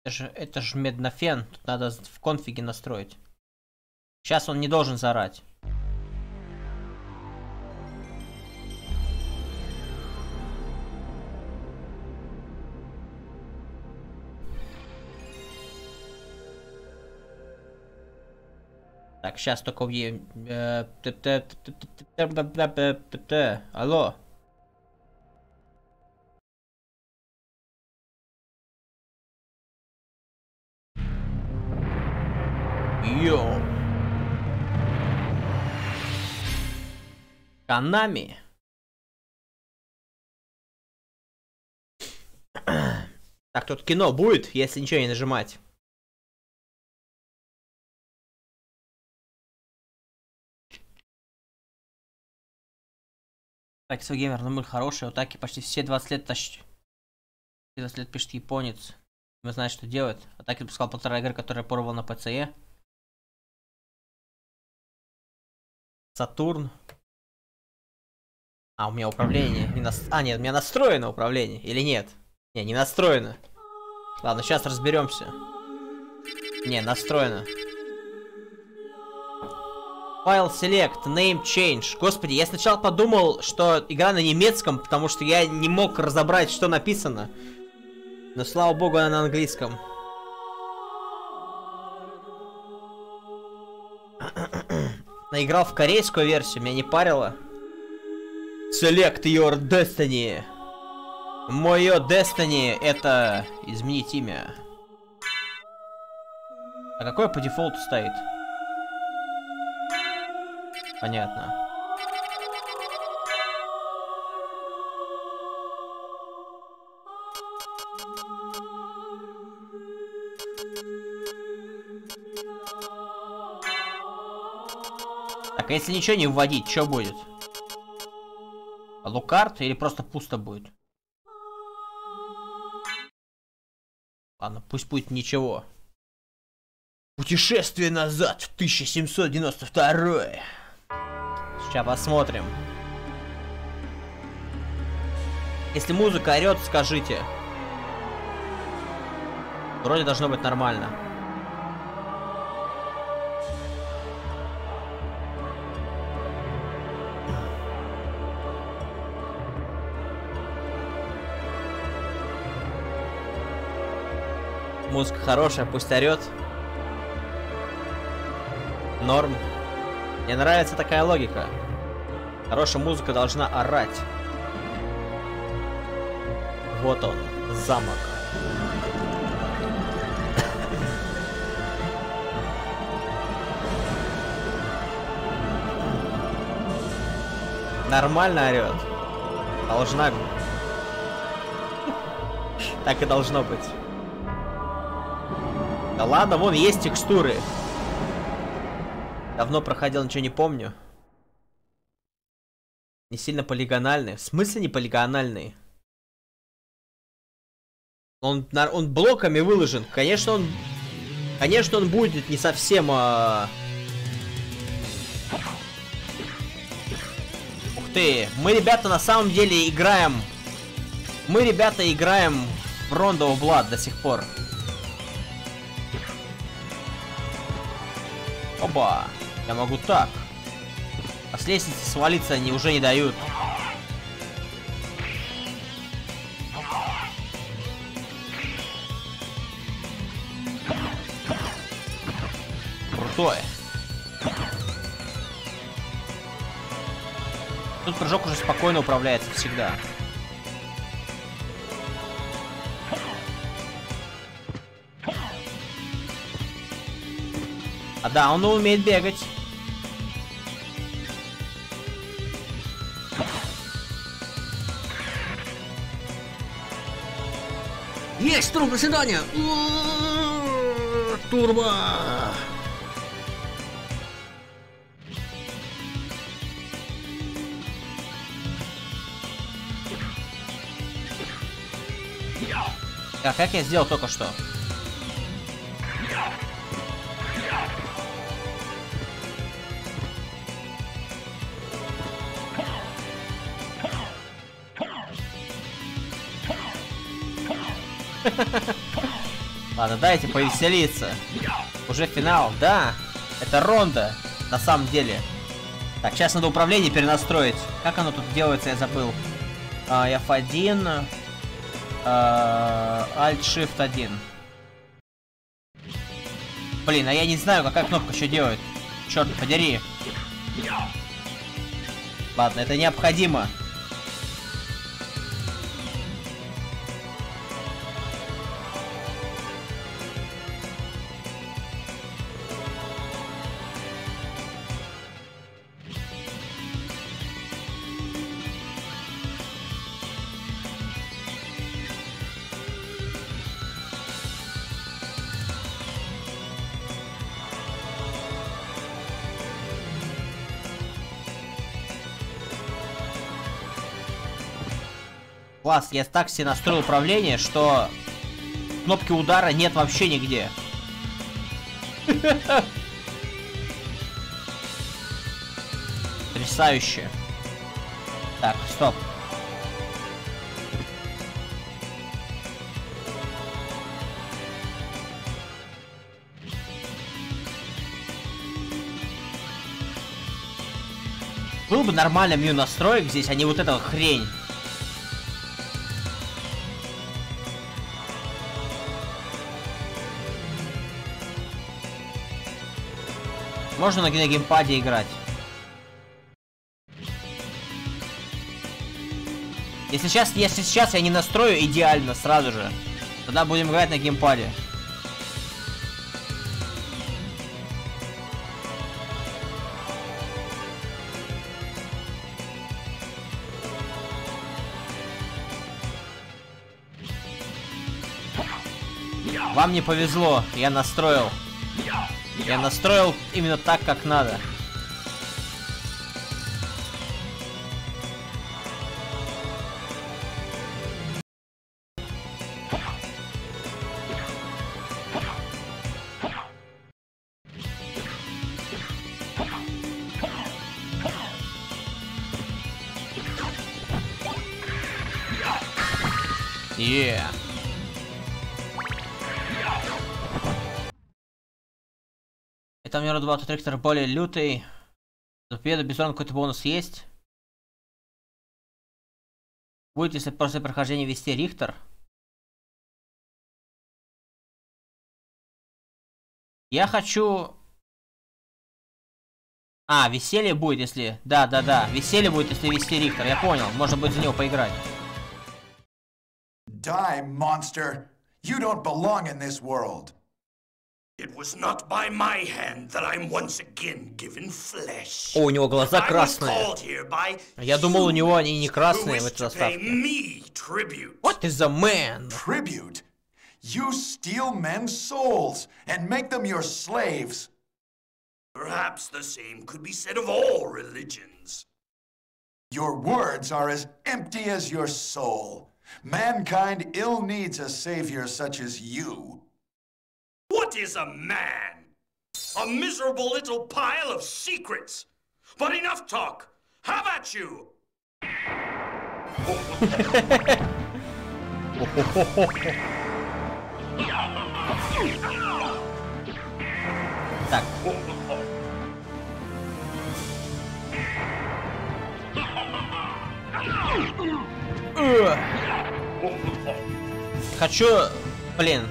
Это же меднофен. Тут надо в конфиге настроить. Сейчас он не должен заорать. Так, сейчас только алло. Йоу. Канами. Так, тут кино будет, если ничего не нажимать. Так, свой геймер, ну мы хорошие, вот так и почти все 20 лет тащит. 20 лет пишет японец. Мы знаем, что делать. А так я выпускал 1,5 игры, которые я порвал на ПЦЕ. Сатурн. А, у меня управление. А, нет, у меня настроено управление. Или нет? Не, не настроено. Ладно, сейчас разберемся. Не, настроено. Файл Select, Name Change. Господи, я сначала подумал, что игра на немецком, потому что я не мог разобрать, что написано. Но слава богу, она на английском. Наиграл в корейскую версию, меня не парило. Select your destiny. Мое destiny это изменить имя. А какое по дефолту стоит? Понятно. Так, а если ничего не вводить, что будет? Лукард или просто пусто будет? Ладно, пусть будет ничего. Путешествие назад в 1792. Сейчас посмотрим. Если музыка орет, скажите. Вроде должно быть нормально. Музыка хорошая, пусть орет. Норм. Мне нравится такая логика. Хорошая музыка должна орать. Вот он, замок. Нормально орет. Должна. Так и должно быть. Да ладно, вон есть текстуры. Давно проходил, ничего не помню. Не сильно полигональный. В смысле не полигональный? Он блоками выложен. Конечно, он будет не совсем... Ух ты. Мы, ребята, на самом деле играем... Мы, ребята, играем в Rondo of Blood до сих пор. Оба. Я могу так. А с лестницы свалиться они уже не дают. Крутое. Тут прыжок уже спокойно управляется всегда. А да, он умеет бегать. Есть турбо свидание! Турбо! А как я сделал только что? Ладно, дайте повеселиться. Уже финал, да. Это ронда, на самом деле. Так, сейчас надо управление перенастроить. Как оно тут делается, я забыл. F1. Alt-Shift-1. Блин, а я не знаю, какая кнопка что делает. Черт подери. Ладно, это необходимо. Класс, я так себе настроил управление, что кнопки удара нет вообще нигде. Потрясающе. Так, стоп. Был бы нормальный меню настроек здесь, а не вот эта хрень. Можно на геймпаде играть. Если сейчас я не настрою идеально сразу же, тогда будем играть на геймпаде. Вам не повезло, я настроил. Я настроил именно так, как надо. Yeah. Это номер 2, тут Рихтер более лютый. За победу Бизон какой-то бонус есть. Будет, если после прохождения вести Рихтер. Я хочу... А, веселье будет, если... Да. Веселье будет, если вести Рихтер. Я понял. Можно будет за него поиграть. Die, monster. You don't belong in this world. It was not by my hand that I'm once again given flesh. О, у него глаза красные. Я думал, у него они не красные в этой заставке. What is a man? Tribute? You steal men's souls and make them your slaves. Perhaps the same could be said of all religions. Your words are as empty as your soul. Mankind ill needs a savior such as you. What is a man? A miserable little pile of secrets. But enough talk. How about you? Так. Хочу... Блин.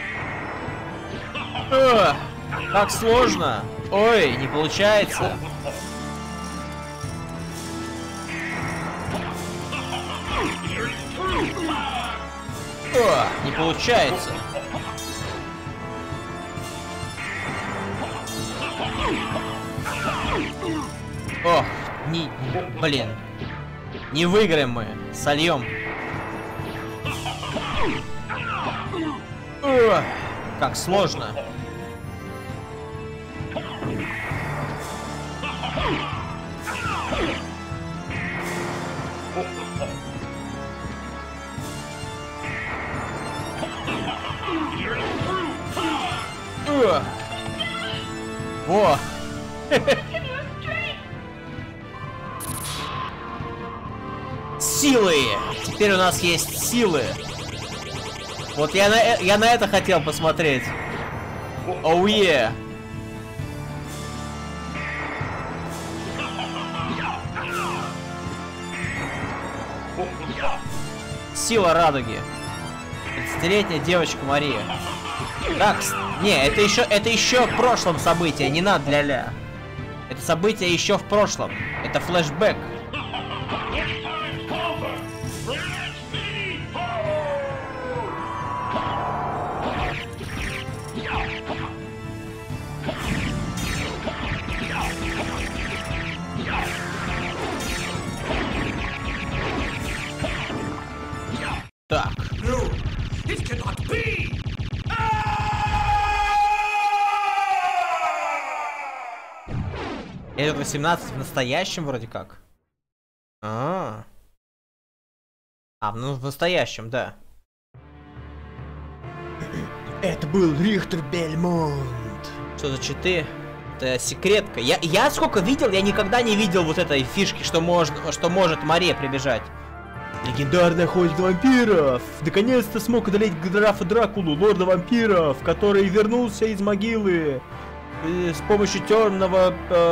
Как сложно. Ой, не получается. Не получается. Ох, блин. Не выиграем мы. Сольем. Как сложно. О! Силы! Теперь у нас есть силы. Вот я на это хотел посмотреть. Оу е. Сила радуги. 30-летняя девочка Мария. Так, не, это еще в прошлом событие, не надо ля-ля. Это событие еще в прошлом. Это флешбэк. Так. No, it cannot be. Это 18 в настоящем вроде как. Ну в настоящем, да. Это был Рихтер Бельмонт. Что за читы? Это секретка. Я сколько видел, я никогда не видел вот этой фишки, что может Мария прибежать. Легендарный охотник вампиров! Наконец-то смог одолеть графа Дракулу, лорда вампиров, который вернулся из могилы с помощью темного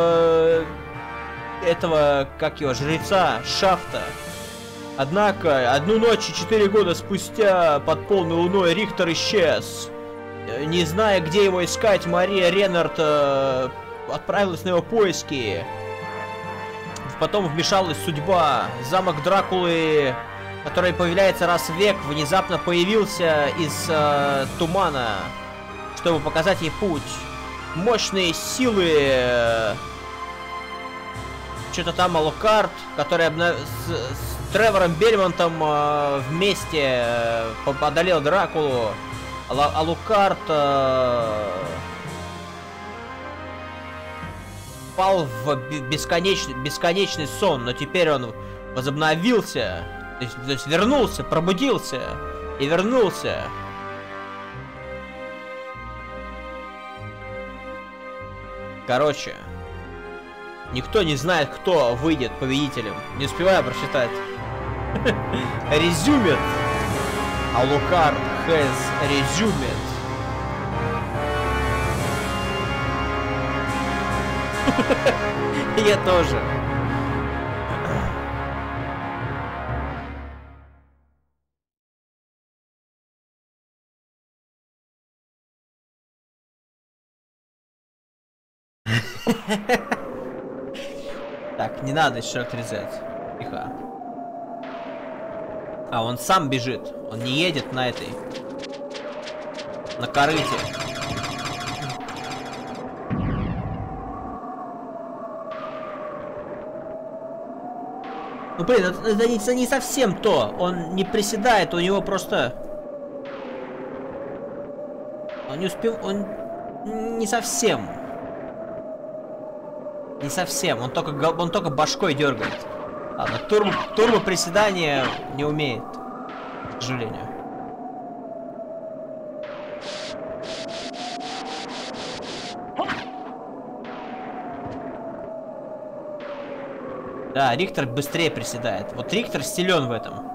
этого, как его, жреца Шафта. Однако, одну ночь и 4 года спустя под полной луной Рихтер исчез. Не зная, где его искать, Мария Реннард отправилась на его поиски. Потом вмешалась судьба. Замок Дракулы, который появляется раз в век, внезапно появился из тумана, чтобы показать ей путь. Мощные силы. Что-то там Алукард, который с Тревором Бельмонтом вместе одолел Дракулу. Алукард впал в бесконечный сон, но теперь он возобновился, то есть вернулся, пробудился и вернулся. Короче, никто не знает, кто выйдет победителем. Не успеваю прочитать. Резюмет. Алукард has резюмет. Я тоже. Так, не надо еще отрезать. Тихо. А, он сам бежит. Он не едет на этой. На корыте. Ну блин, это не совсем то. Он не приседает, у него просто... Он не успел... Он не совсем. Не совсем. Он только башкой дергает. Ладно, турбо приседания не умеет. К сожалению. Да, Рихтер быстрее приседает. Вот Рихтер силен в этом.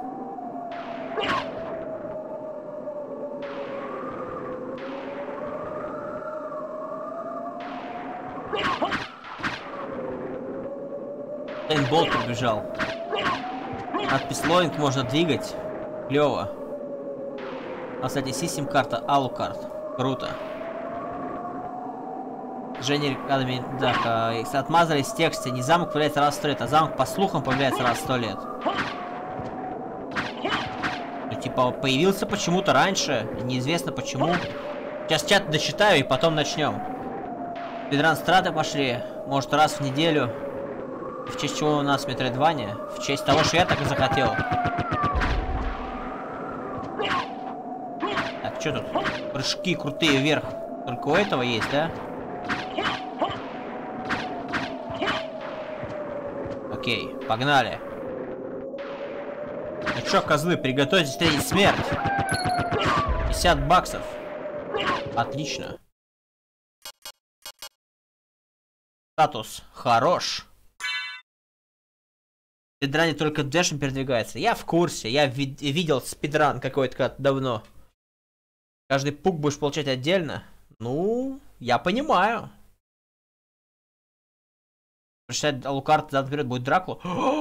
Болт побежал. Надпись лоинг можно двигать. Клево. А, кстати, систем карта Алукард. Круто. Женя Академи, да, отмазались в тексте. Не замок появляется раз в 100 лет, а замок по слухам появляется раз в 100 лет. Ну, типа, появился почему-то раньше, неизвестно почему. Сейчас чат дочитаю и потом начнем. Спидран страты пошли, может раз в неделю. В честь чего у нас Метроидвания? В честь того, что я так и захотел. Так, что тут? Прыжки крутые вверх. Только у этого есть, да? Окей, погнали. Ну чё, козлы, приготовьтесь встретить смерть. 50 баксов. Отлично. Статус хорош. В спидране только дэшем передвигается. Я в курсе, я видел спидран какой-то давно. Каждый пук будешь получать отдельно? Ну, я понимаю. Прочитать Алукард, завтра вперед будет Дракула.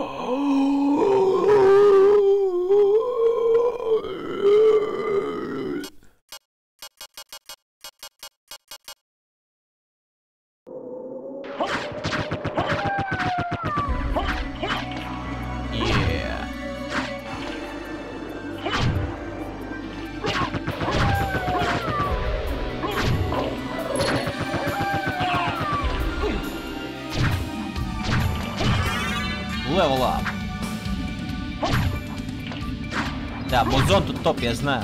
Level up. Да, Музон тут топ, я знаю.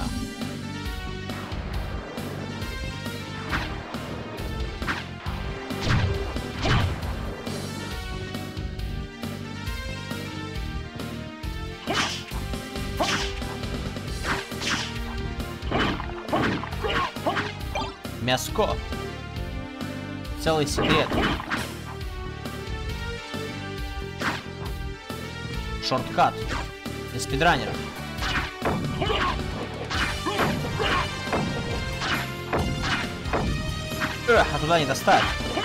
Мяско. Целый секрет. Шорткат для спидранеров. А туда не достать.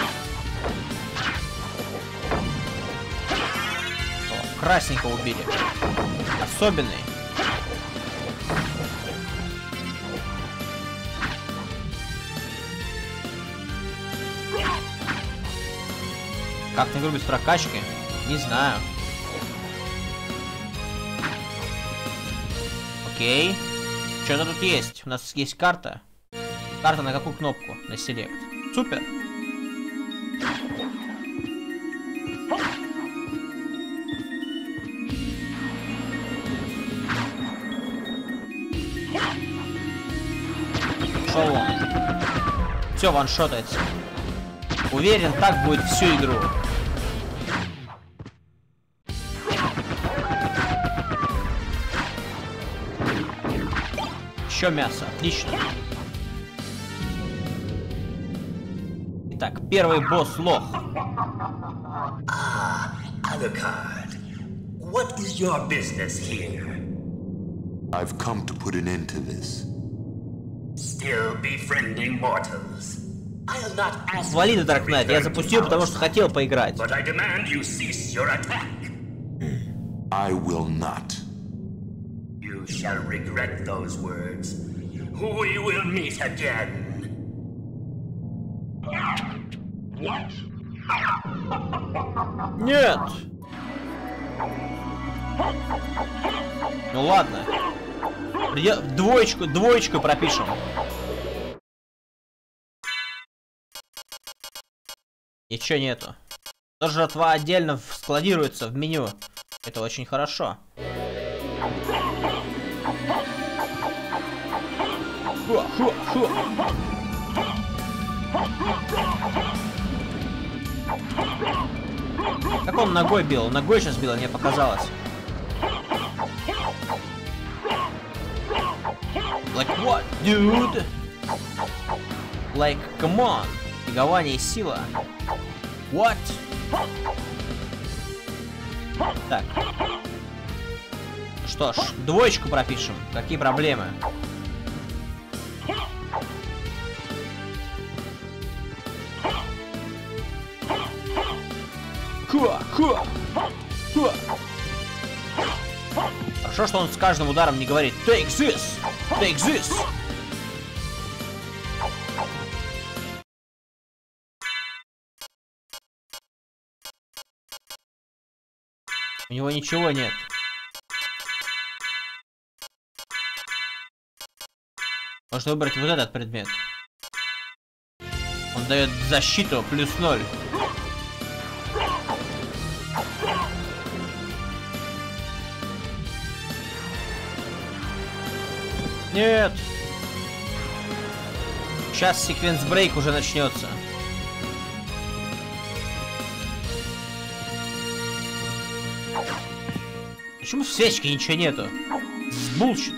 О, красненького убили. Особенный. Как не грубить прокачки? Не знаю. Окей. Что-то тут есть. У нас есть карта. Карта на какую кнопку? На Select. Супер. Шел он. Все, ваншотается. Уверен, так будет всю игру. Еще мясо. Отлично. Итак, первый босс лох. Alucard, what is your business here? I've come to put an end to this. Still befriending mortals. I'll not ask Вали you на Dark to Knight. Я return запустил, to потому our что хотел поиграть. But I demand you cease your attack. I will not. You shall regret those words. We will meet again. What? Нет! Ну ладно. Двоечку пропишем. Ничего нету. Но жратва отдельно складируется в меню. Это очень хорошо. Как он ногой бил? Ногой сейчас бил, мне показалось. Like what, dude? Like, come on. Фигование и сила. What? Так. Что ж, двоечку пропишем. Какие проблемы? Хорошо, что он с каждым ударом не говорит Take this! Take this! У него ничего нет. Можно выбрать вот этот предмет. Он дает защиту плюс 0. Нет. Сейчас секвенс брейк уже начнется. Почему в свечке ничего нету? Булщит.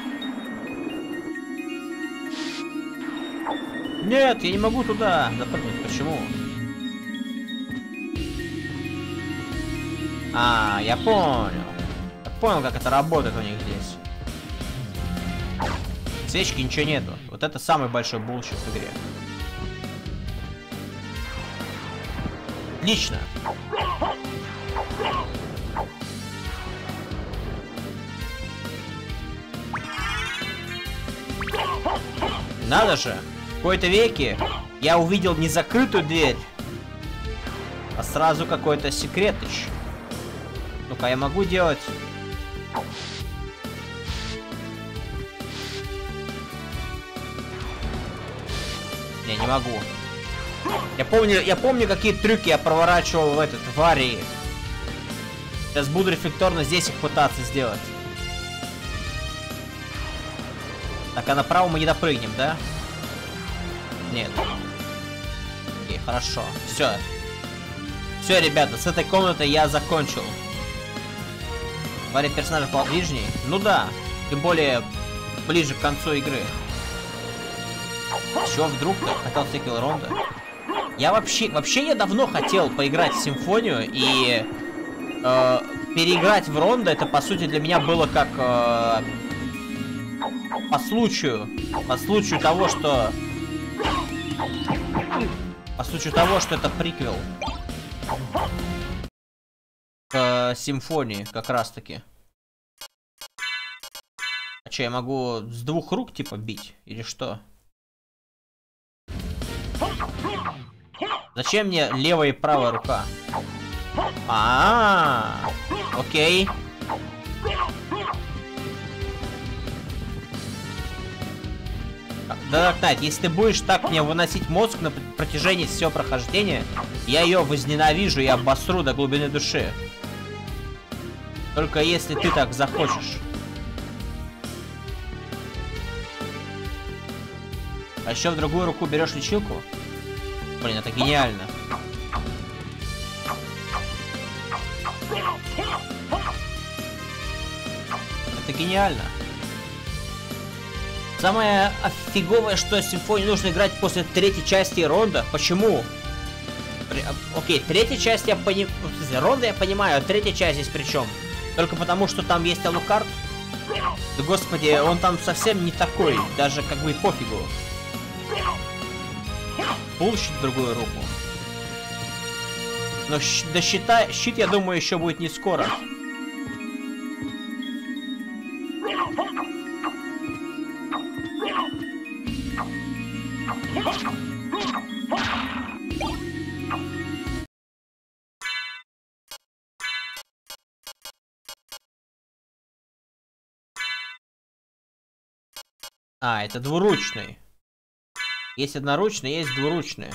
Нет, я не могу туда запрыгнуть. Почему? А, я понял. Я понял, как это работает у них здесь. свечки ничего нету. Вот это самый большой булщит в игре. Отлично. Надо же. В какой-то веке я увидел не закрытую дверь, а сразу какой-то секретыч. Ну-ка, я могу делать... Не могу. Я помню, какие трюки я проворачивал в Арии. Сейчас буду рефлекторно здесь их пытаться сделать. Так, а направо мы не допрыгнем, да? Нет. Окей, хорошо. Все. Все, ребята, с этой комнатой я закончил. Варя персонажа подвижней? Ну да. Тем более, ближе к концу игры. Чего вдруг-то? Хотел сиквел Ронда? Я вообще я давно хотел поиграть в Симфонию, и переиграть в Ронда, это по сути для меня было как по случаю того, что это приквел к Симфонии, как раз таки. А че, я могу с двух рук типа бить или что? Зачем мне левая и правая рука? Окей. Да, Найт, если ты будешь так мне выносить мозг на протяжении всего прохождения, я ее возненавижу и обосру до глубины души. Только если ты так захочешь. А еще в другую руку берешь лечилку? Блин, это гениально. Это гениально. Самое офиговое, что Симфонию нужно играть после третьей части Ронда. Почему? Окей, третья часть я понимаю. Ронда я понимаю, а третья часть здесь причем? Только потому, что там есть Алукард? Да господи, он там совсем не такой. Даже как бы и пофигу. Булщит в другую руку. Но да щит, я думаю, еще будет не скоро. А, это двуручный. Есть одноручный, есть двуручный.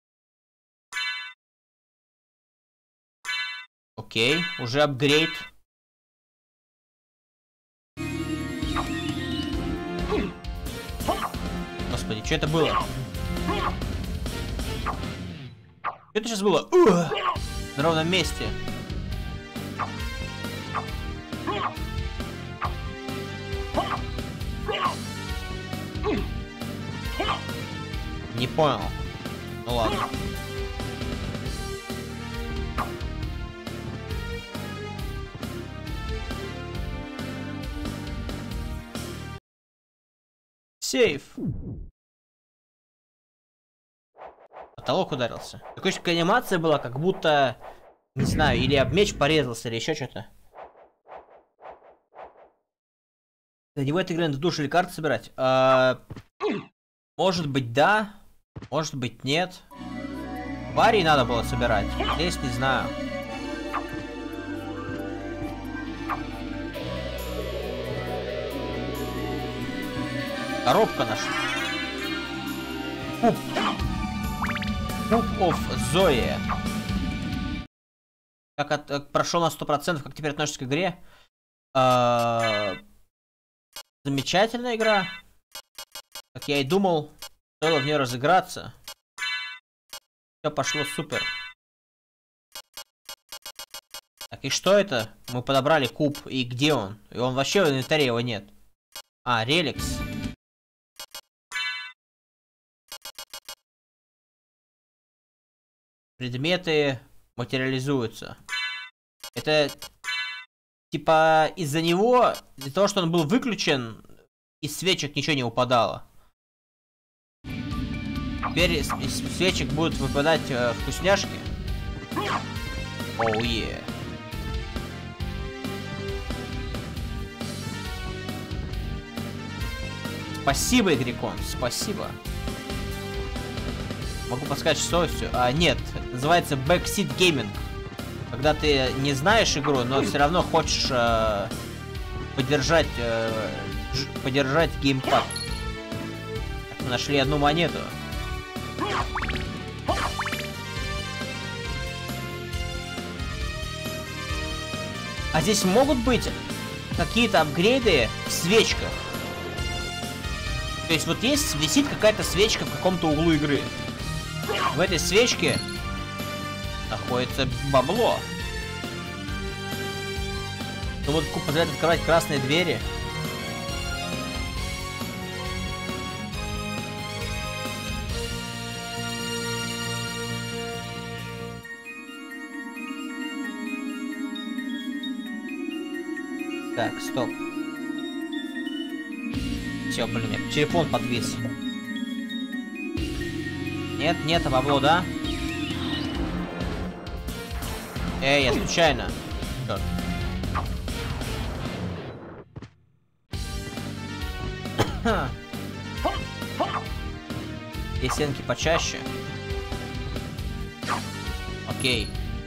Окей, уже апгрейд. Господи, что это было? Что это сейчас было? На ровном месте. Не понял. Ну ладно. Сейф. Потолок ударился. Такая анимация была, как будто, не знаю, или об меч порезался, или еще что-то. Да не в этой игре надо душ или карты собирать. Может быть, да. Может быть, нет. В Арии надо было собирать. Здесь не знаю. Коробка наша. Куб of Zoe. Как прошел на 100%, как теперь относишься к игре? Замечательная игра. Как я и думал, стоило в нее разыграться. Все пошло супер. Так, и что это? Мы подобрали куб, и где он? И он вообще в инвентаре его нет. А, реликс. Предметы материализуются. Это типа из-за него, из-за того, что он был выключен, из свечек ничего не упадало. Теперь из свечек будут выпадать вкусняшки. Оу, е. Спасибо, Игрекон, спасибо. Могу подсказать, что все. Нет, это называется Backseat Gaming. Когда ты не знаешь игру, но все равно хочешь поддержать геймпад. Мы нашли одну монету. А здесь могут быть какие-то апгрейды в свечках. То есть вот есть, висит какая-то свечка в каком-то углу игры. В этой свечке находится бабло. Ну вот позволяет открывать красные двери. Так, стоп. Все, блин, у меня телефон подвис. Нет, нет, а бабло, да? Эй, я случайно. Черт. И стенки почаще. Окей.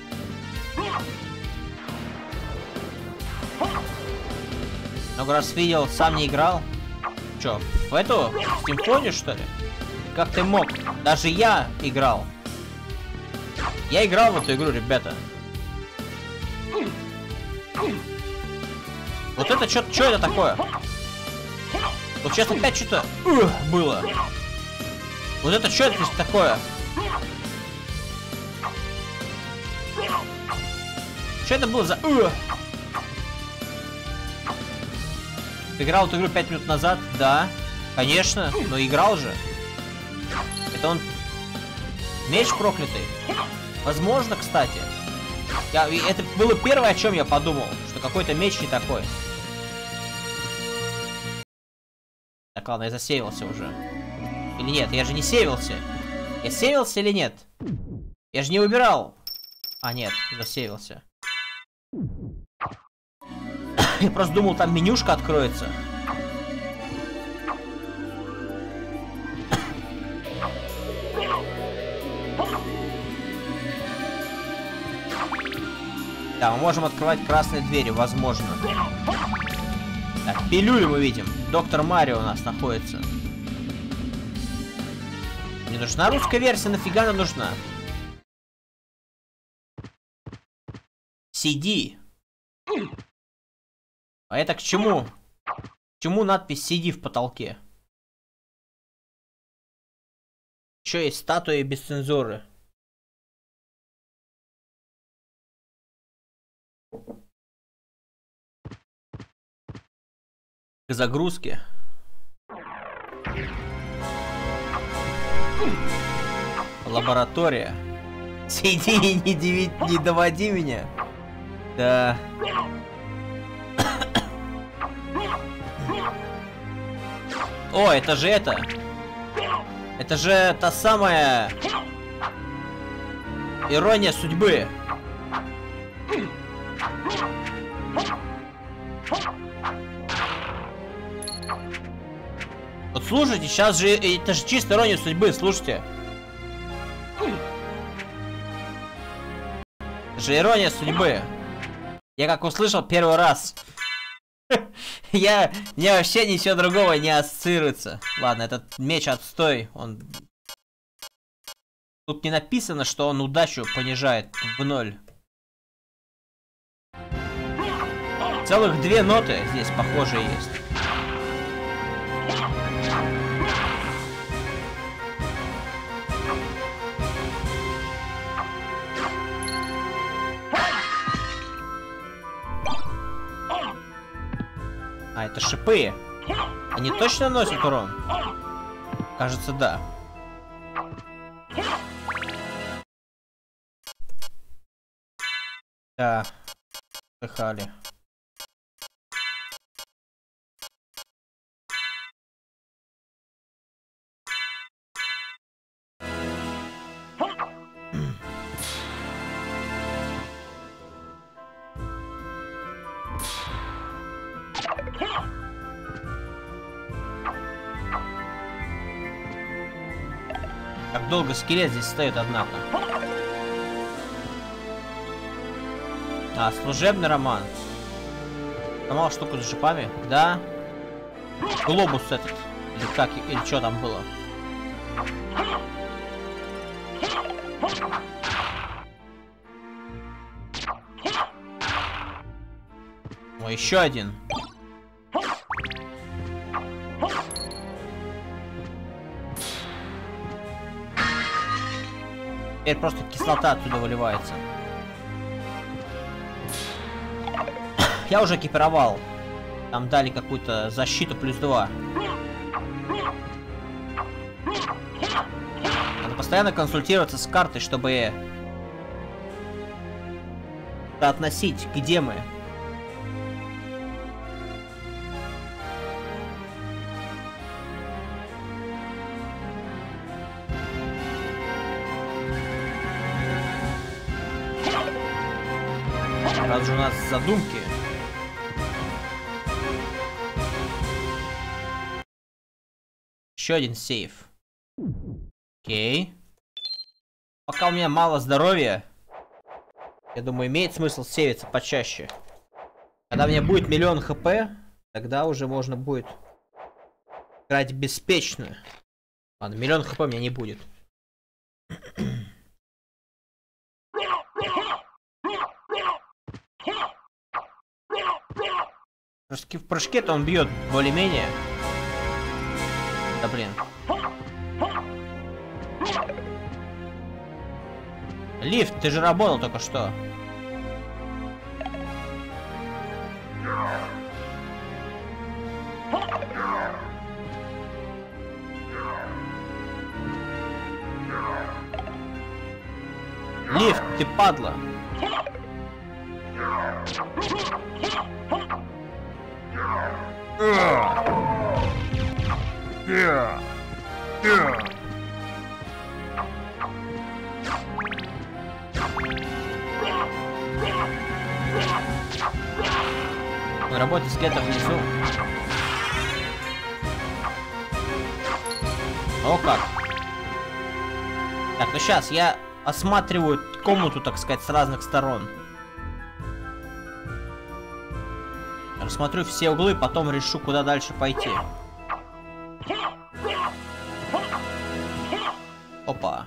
Много раз видел, сам не играл. Чё, в эту симфонию, что ли? Как ты мог? Даже я играл. Я играл в эту игру, ребята. Вот это что это такое? Вот сейчас опять что-то было. Вот это что это такое? Что это было за... Играл эту игру 5 минут назад? Да, конечно, но играл же. Это он... Меч проклятый? Возможно, кстати. Это было первое, о чем я подумал, что какой-то меч не такой. Так, ладно, я засейвился уже. Или нет, я же не сейвился. Я сейвился или нет? Я же не выбирал. А, нет, засейвился. Я просто думал, там менюшка откроется. Да, мы можем открывать красные двери, возможно. Так, пилюлю мы видим. Доктор Марио у нас находится. Мне нужна русская версия, нафига она нужна? CD. А это к чему? К чему надпись CD в потолке? Еще есть статуи без цензуры. К загрузке. Лаборатория. CD, не доводи меня. Да. О, это же это. Это же та самая ирония судьбы. Вот слушайте, сейчас же это же чисто ирония судьбы, слушайте. Это же ирония судьбы. Я как услышал первый раз. Мне вообще ничего другого не ассоциируется. Ладно, этот меч отстой. Он... Тут не написано, что он удачу понижает в 0. Целых 2 ноты здесь, похоже, есть. А, это шипы. Они точно носят урон? Кажется, да. Да. Слыхали. Как долго скелет здесь стоит, однако. А, служебный роман. Сломал штуку с шипами, да? Глобус этот. Или как, или что там было? О, еще один. Теперь просто кислота оттуда выливается. Я уже экипировал. Там дали какую-то защиту +2. Надо постоянно консультироваться с картой, чтобы соотносить, где мы. Раз же у нас задумки. Еще один сейф. Окей. Пока у меня мало здоровья, я думаю, имеет смысл сейвиться почаще. Когда у меня будет 1 000 000 хп, тогда уже можно будет играть беспечно. Ладно, 1 000 000 хп у меня не будет. В прыжке-то он бьет более-менее. Да блин. Лифт, ты же работал только что. Лифт, ты падла. Он работает скелетов внизу. О как. Так, ну сейчас я осматриваю комнату, так сказать, с разных сторон. Рассмотрю все углы, потом решу, куда дальше пойти. Опа.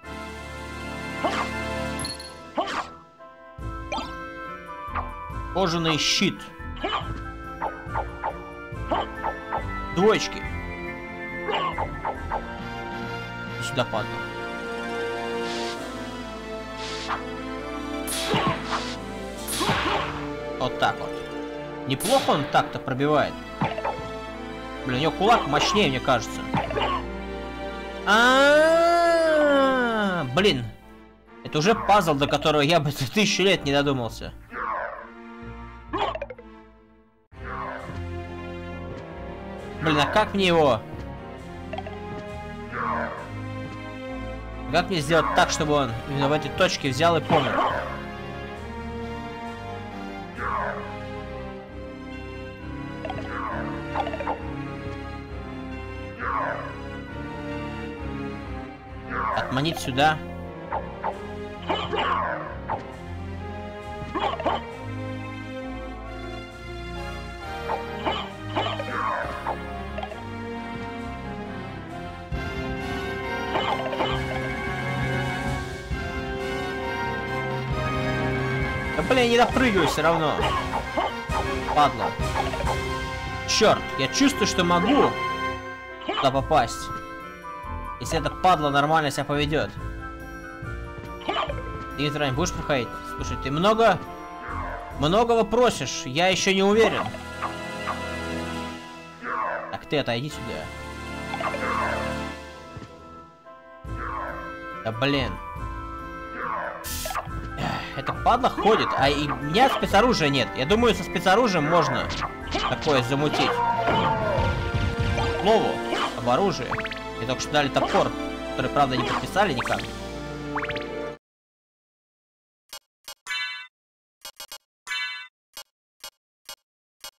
Кожаный щит. Двоечки. И сюда падаю. Вот так вот. Неплохо он так-то пробивает. Блин, у него кулак мощнее, мне кажется. Блин. Это уже пазл, до которого я бы 1000 лет не додумался. Блин, а как мне его... Как мне сделать так, чтобы он именно в этой точке взял и помер? Отманить сюда. Да блин, я не допрыгиваю все равно. Падла. Черт, я чувствую, что могу туда попасть. Если эта падла нормально себя поведет. Дмитрий, будешь проходить? Слушай, ты многого просишь, я еще не уверен. Так, ты отойди сюда. Да блин. Эта падла ходит, а и у меня спецоружия нет. Я думаю, со спецоружием можно такое замутить. К слову, об оружии. Мне только что дали топор, который, правда, не подписали никак.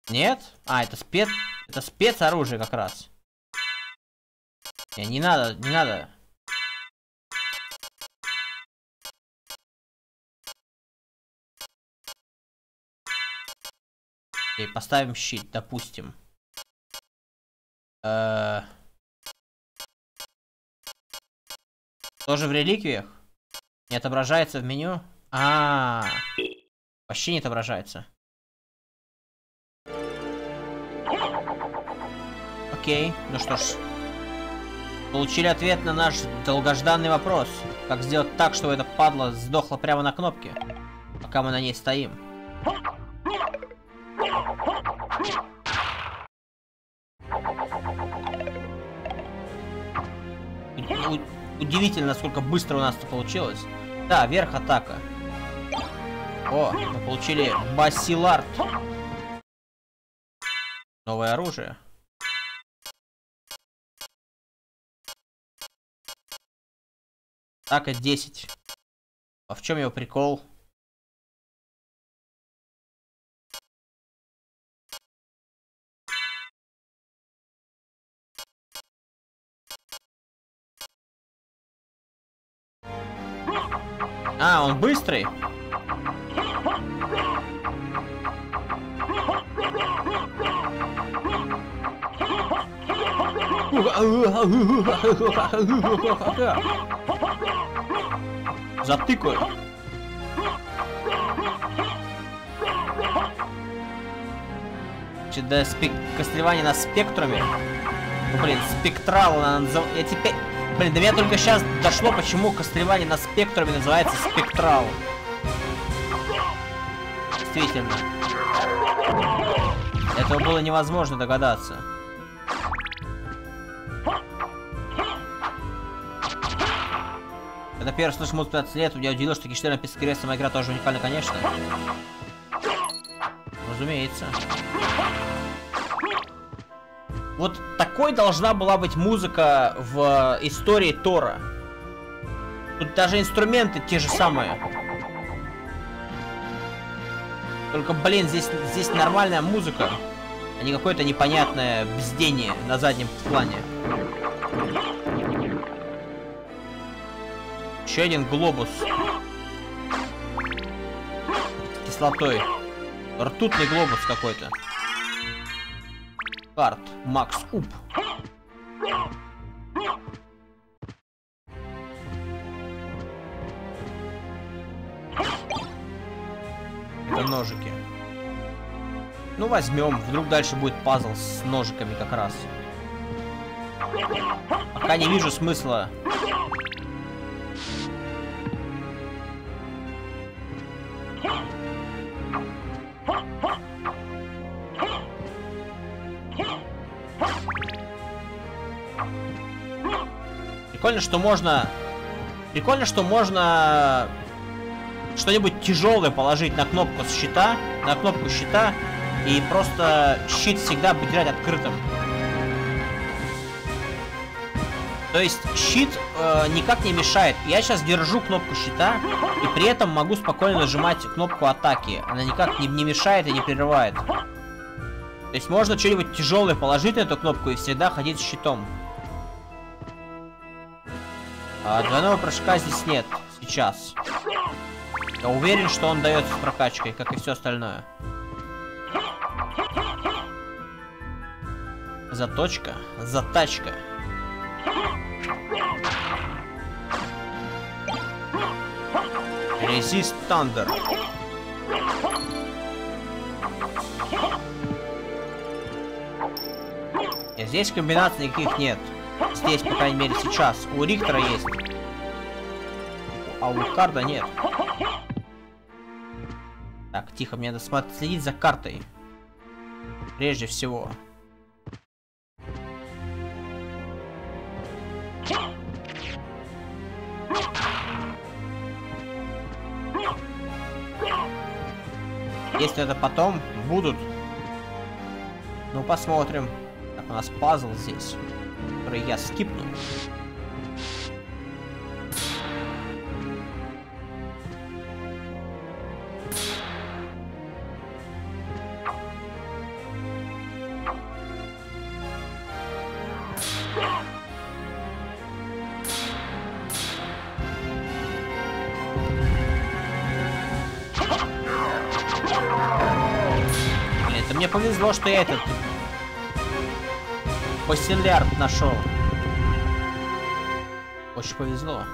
Нет? А, это спецоружие как раз. Не надо, не надо. И поставим щит, допустим. Тоже в реликвиях? Не отображается в меню? Вообще не отображается. Окей, ну что ж. Получили ответ на наш долгожданный вопрос. Как сделать так, чтобы эта падла сдохла прямо на кнопке, пока мы на ней стоим. Удивительно, насколько быстро у нас это получилось. Да, вверх атака. О, мы получили Басилард. Новое оружие. Атака 10. А в чем его прикол? А, он быстрый? Затыкаю. Да, костревание на спектруме. Ну, блин, спектрал она называется. Я теперь... Блин, до меня только сейчас дошло, почему костревание на спектруме называется спектрал. Действительно. Этого было невозможно догадаться. Когда первый слышал музыку 15 лет, меня удивило, что Киштейн написал крест, сама игра тоже уникальна, конечно. Разумеется. Вот такой должна была быть музыка в истории Тора. Тут даже инструменты те же самые. Только, блин, здесь нормальная музыка, а не какое-то непонятное бздение на заднем плане. Еще один глобус. С кислотой. Ртутный глобус какой-то. Карт. Макс Уп. Это ножики. Ну, возьмем. Вдруг дальше будет пазл с ножиками как раз. Пока не вижу смысла. Прикольно, что можно что-нибудь тяжелое положить на кнопку щита, и просто щит всегда будет держать открытым. То есть щит никак не мешает. Я сейчас держу кнопку щита, и при этом могу спокойно нажимать кнопку атаки. Она никак не мешает и не прерывает. То есть можно что-нибудь тяжелое положить на эту кнопку и всегда ходить с щитом. Двойного прыжка здесь нет. Сейчас. Я уверен, что он дается с прокачкой, как и все остальное. Заточка. Затачка. Resist Thunder. И здесь комбинаций никаких нет. Здесь, по крайней мере, сейчас. У Риктора есть. А у Лукарда нет. Так, тихо, мне надо следить за картой. Прежде всего. Если это потом будут. Ну, посмотрим. Так, у нас пазл здесь, который я скипну. мне повезло, что я этот Постиллиард нашел. Очень повезло.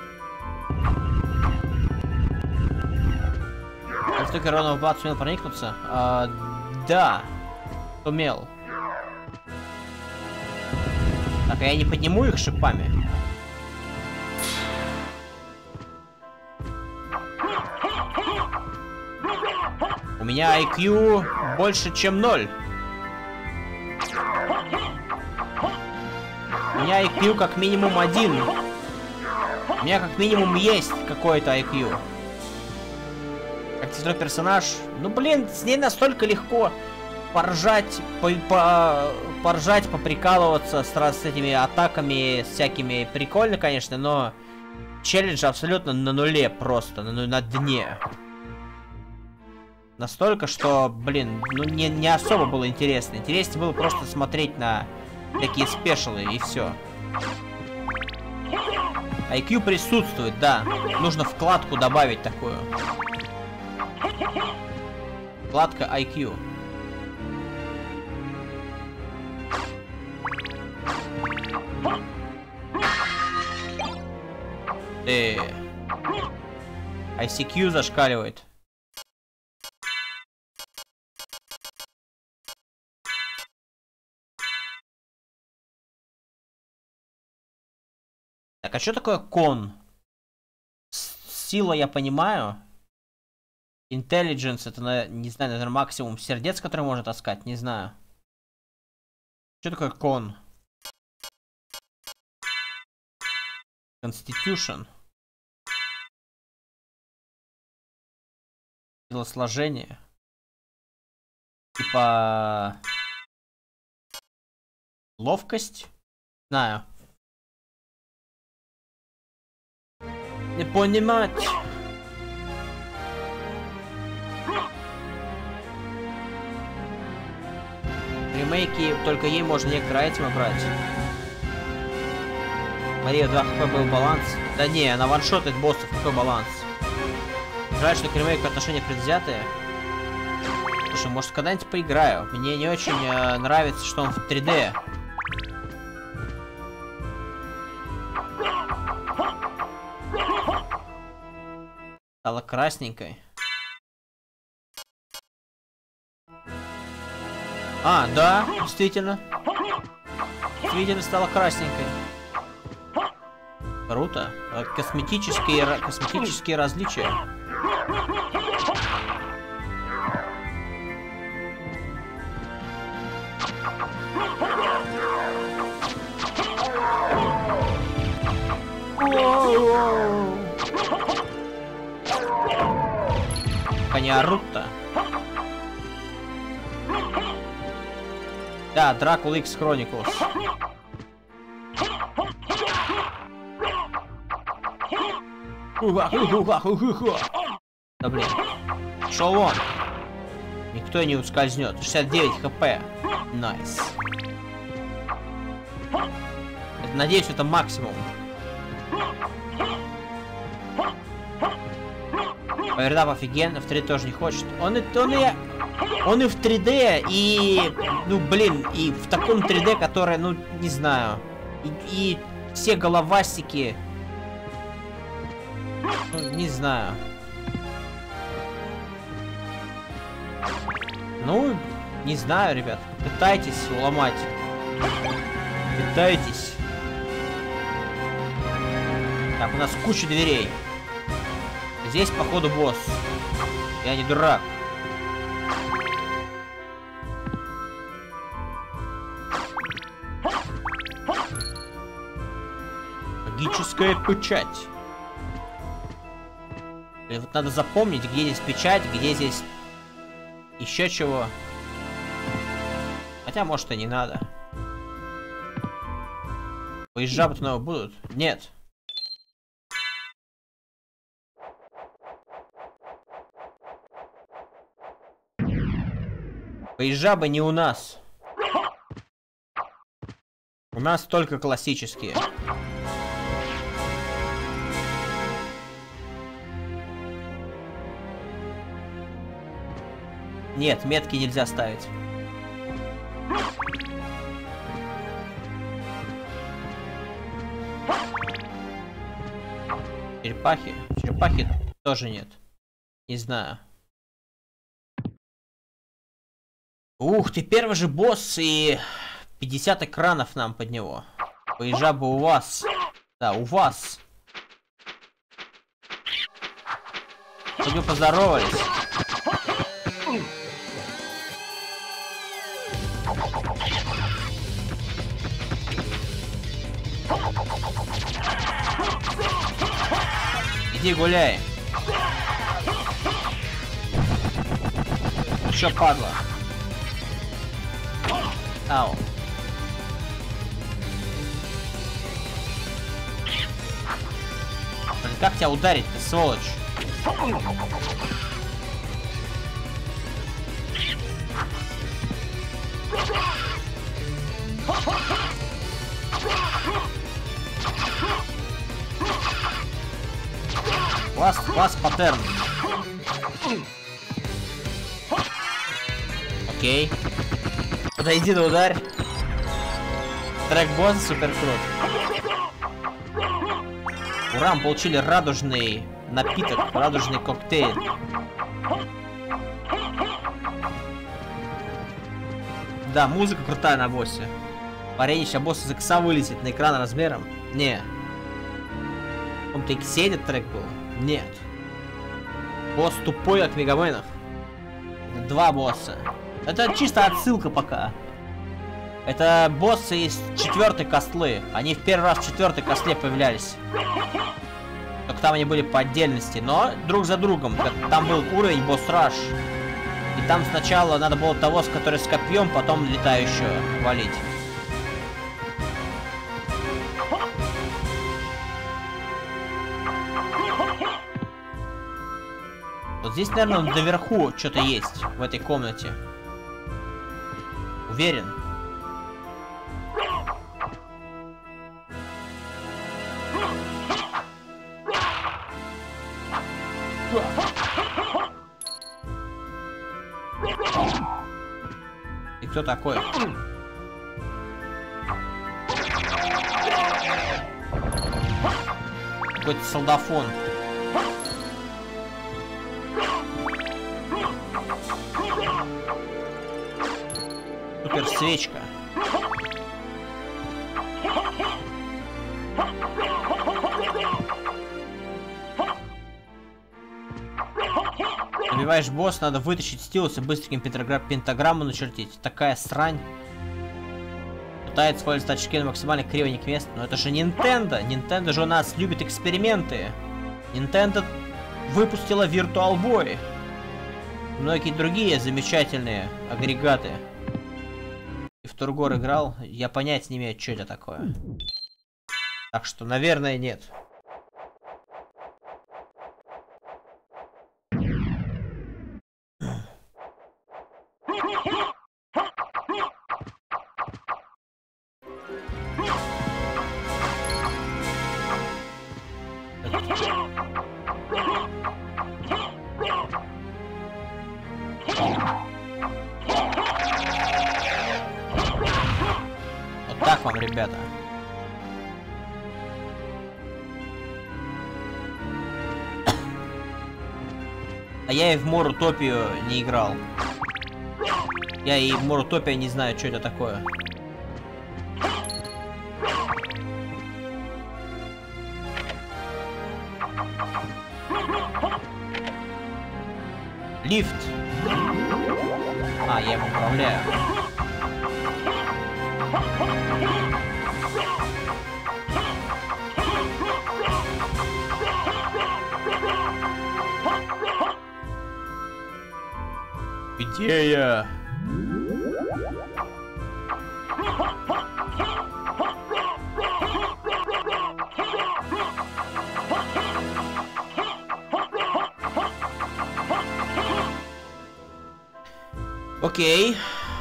Как только Ронов Блад сумел проникнуться? Да. Сумел. Так, а я не подниму их шипами? У меня IQ больше, чем 0. У меня IQ как минимум 1. У меня как минимум есть какой-то IQ. Как цветной персонаж. Ну блин, с ней настолько легко поржать, поржать, поприкалываться с этими атаками всякими. Прикольно, конечно, но челлендж абсолютно на нуле просто, на дне. Настолько, что, блин, ну не особо было интересно. Интереснее было просто смотреть на такие спешалы и все. IQ присутствует, да. Нужно вкладку добавить такую. Вкладка IQ. ICQ зашкаливает. Так, а что такое кон? Сила я понимаю. Intelligence это, не знаю, наверное, максимум сердец, который можно таскать, не знаю. Что такое кон? Constitution. Телосложение. Типа... Ловкость? Знаю. Не понимать. Ремейки, только ей можно некоторые айтемы брать. Мария, 2 хп был баланс. Да не, она ваншотает боссов, какой баланс? Жаль, что к ремейку отношения предвзятые. Слушай, может когда-нибудь поиграю. Мне не очень нравится, что он в 3D. Стала красненькой. А, да, действительно. Действительно стала красненькой. Круто. Косметические различия. Они орут-то. Да, Dracula X Chronicles. Да блин. Шел он. Никто не ускользнет. 69 хп. Найс. Надеюсь, это максимум. Повердап офигенно, в 3D тоже не хочет. Он и в 3D, и... Ну, блин, и в таком 3D, которое, ну, не знаю. И все головастики... Ну, не знаю. Ну, не знаю, ребят. Пытайтесь уломать. Пытайтесь. Так, у нас куча дверей. Здесь, походу, босс. Я не дурак. Магическая печать. И вот надо запомнить, где здесь печать, где здесь еще чего. Хотя, может, и не надо. Жабы снова будут? Нет. Жабы не у нас. У нас только классические. Нет, метки нельзя ставить. Черепахи? Черепахи тоже нет. Не знаю. Ух ты, первый же босс и 50 экранов нам под него. Поезжа бы у вас. Да, у вас. Хоть бы поздоровались. Иди гуляй. Чё, падла? Ау. Блин, как тебя ударить, ты сволочь? Класс паттерн. Окей. Подойди да ударь. Трек босса супер крут. Ура, мы получили радужный напиток, радужный коктейль. Да, музыка крутая на боссе. Парень, сейчас босс из икса вылезет на экран размером. Не. В каком-то иксе этот трек был? Нет. Босс тупой, как в Мегаменах. Два босса. Это чисто отсылка пока. Это боссы из 4-й костлы. Они в первый раз в 4-й косле появлялись. Только там они были по отдельности, но друг за другом. Там был уровень босс-раш. И там сначала надо было того, который с копьем, потом летающего валить. Вот здесь, наверное, наверху что-то есть в этой комнате. Уверен. И кто такой? Какой-то солдафон. Супер свечка. Убиваешь босса, надо вытащить стилус и быстренько пентаграмму начертить. Такая срань. Пытается использовать тачки на максимально кривый к месту. Но это же Nintendo. Nintendo же у нас любит эксперименты. Nintendo выпустила Virtual Boy. Многие другие замечательные агрегаты. И в Тургор играл. Я понятия не имею, что это такое. Так что, наверное, нет. Вот так вам, ребята. А я и в Морутопию не играл. Я и в Морутопию не знаю, что это такое. Лифт. А, я его управляю. Где я? Окей.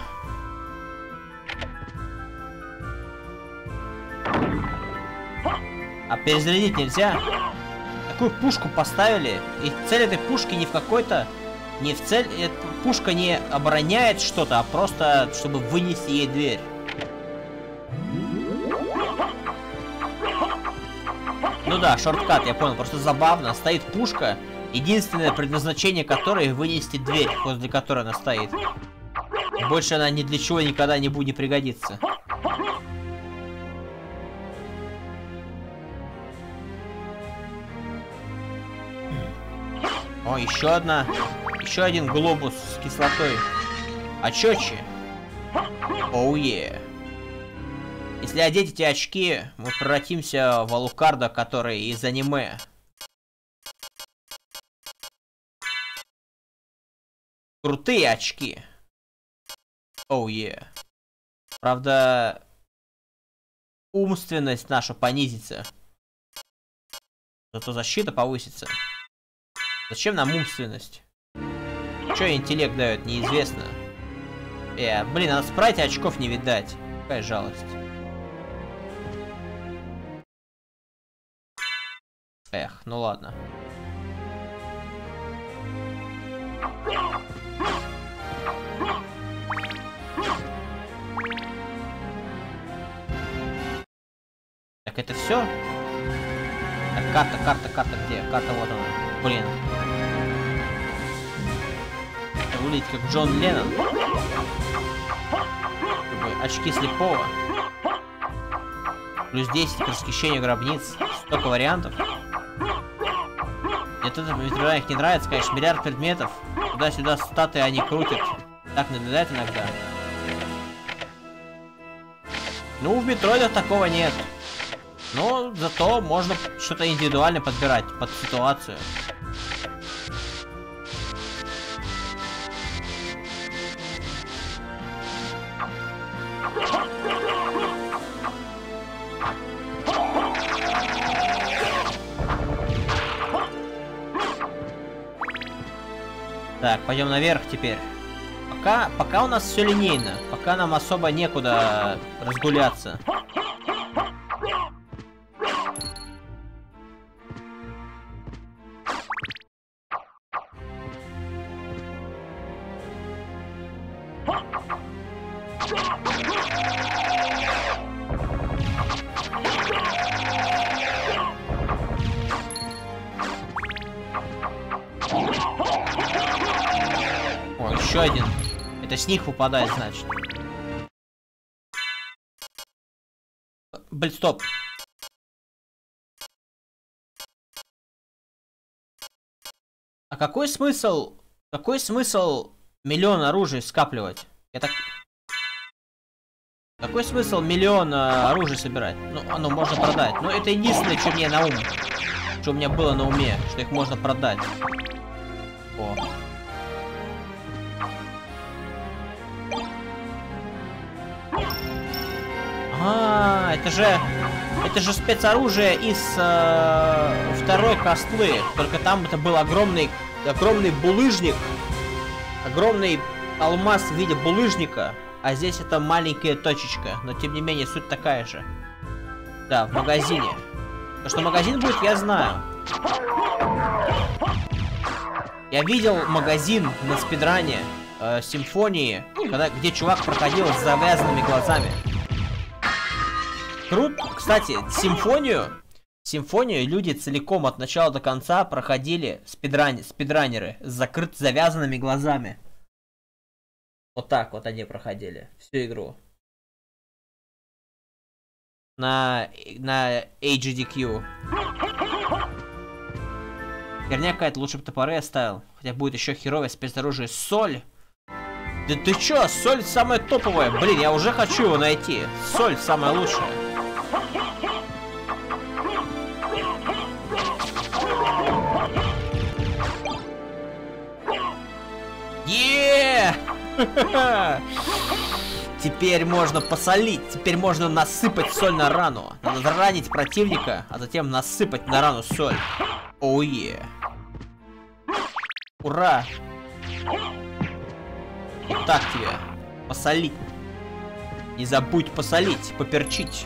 А перезарядить нельзя? Такую пушку поставили, и цель этой пушки не в какой-то Не в цель... Пушка не обороняет что-то, а просто, чтобы вынести ей дверь. Ну да, шорткат, я понял. Просто забавно. Стоит пушка, единственное предназначение которой вынести дверь, возле которой она стоит. Больше она ни для чего никогда не будет пригодиться. О, еще одна. Еще один глобус с кислотой. А чёчи? Оу е. Если одеть эти очки, мы превратимся в Алукарда, который из аниме. Крутые очки. Оу е. Правда, умственность наша понизится. Зато защита повысится. Зачем нам умственность? Чё интеллект дает, неизвестно. Блин, а на спрайте очков не видать. Какая жалость. Эх, ну ладно. Так, это все? Так, карта где? Карта вот она. Блин. Выглядит как Джон Леннон. Очки слепого. Плюс 10 к расхищению гробниц. Столько вариантов. Мне тут ветеранах не нравится, конечно. Миллиард предметов. Туда-сюда статы они крутят. Так надоедает иногда. Ну, в Метроидах такого нет. Но зато можно что-то индивидуально подбирать под ситуацию. Так, пойдем наверх теперь. Пока у нас все линейно. Пока нам особо некуда разгуляться. О, еще один. Это с них выпадает, значит. Блин, стоп. А какой смысл миллион оружий скапливать? Какой смысл миллион оружий собирать? Ну, оно можно продать. Но это единственное, что мне на ум. Что у меня было на уме, что их можно продать. О. Это же спецоружие из второй костлы. Только там это был огромный булыжник. Огромный алмаз в виде булыжника. А здесь это маленькая точечка. Но тем не менее суть такая же. Да, в магазине. То, что магазин будет, я знаю. Я видел магазин на спидране Симфонии, где чувак проходил с завязанными глазами. Кстати, Симфонию люди целиком от начала до конца проходили спидранеры с завязанными глазами. Вот так вот они проходили всю игру. На HDQ. Херня какая-то, лучше бы топоры оставил. Хотя будет еще херовое спецоружие. Соль! Да ты чё? Соль самая топовая. Блин, я уже хочу его найти. Соль самая лучшая. Теперь можно посолить. Теперь можно насыпать соль на рану. Надо ранить противника, а затем насыпать на рану соль. Оу е. Ура! Вот так тебе. Посолить. Не забудь посолить, поперчить.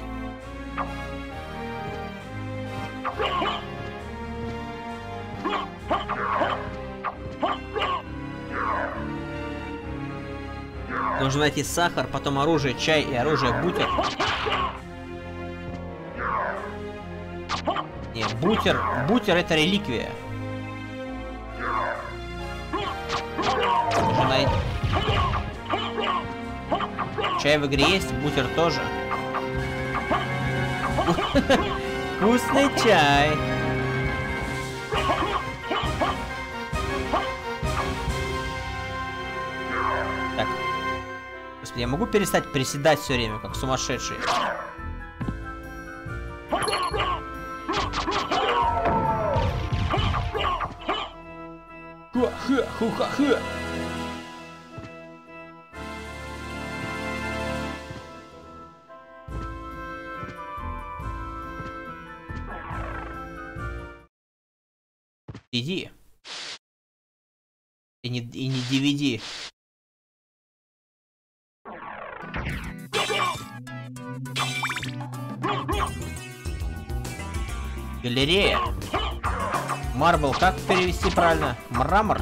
Нужно найти сахар, потом оружие, чай и оружие бутер. Не, бутер. Бутер это реликвия. Нужно найти. Чай в игре есть, бутер тоже. Вкусный чай. Так. Господи, я могу перестать приседать все время, как сумасшедший? Ха-ха-ха-ха-ха. Иди. И не DVD. Галерея. Марбл, как перевести правильно? Мрамор.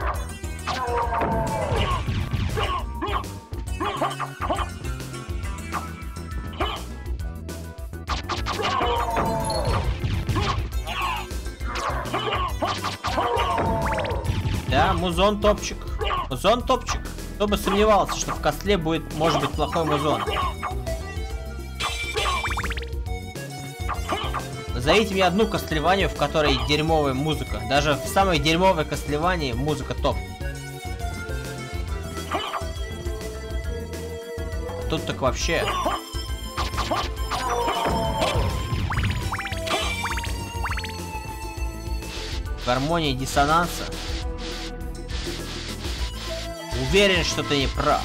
Да, музон топчик. Музон топчик. Кто бы сомневался, что в костле будет, может быть, плохой музон. Назовите мне одну костлеванию, в которой дерьмовая музыка. Даже в самой дерьмовой костлевании музыка топ. Тут так вообще. Гармония диссонанса. Уверен, что ты не прав.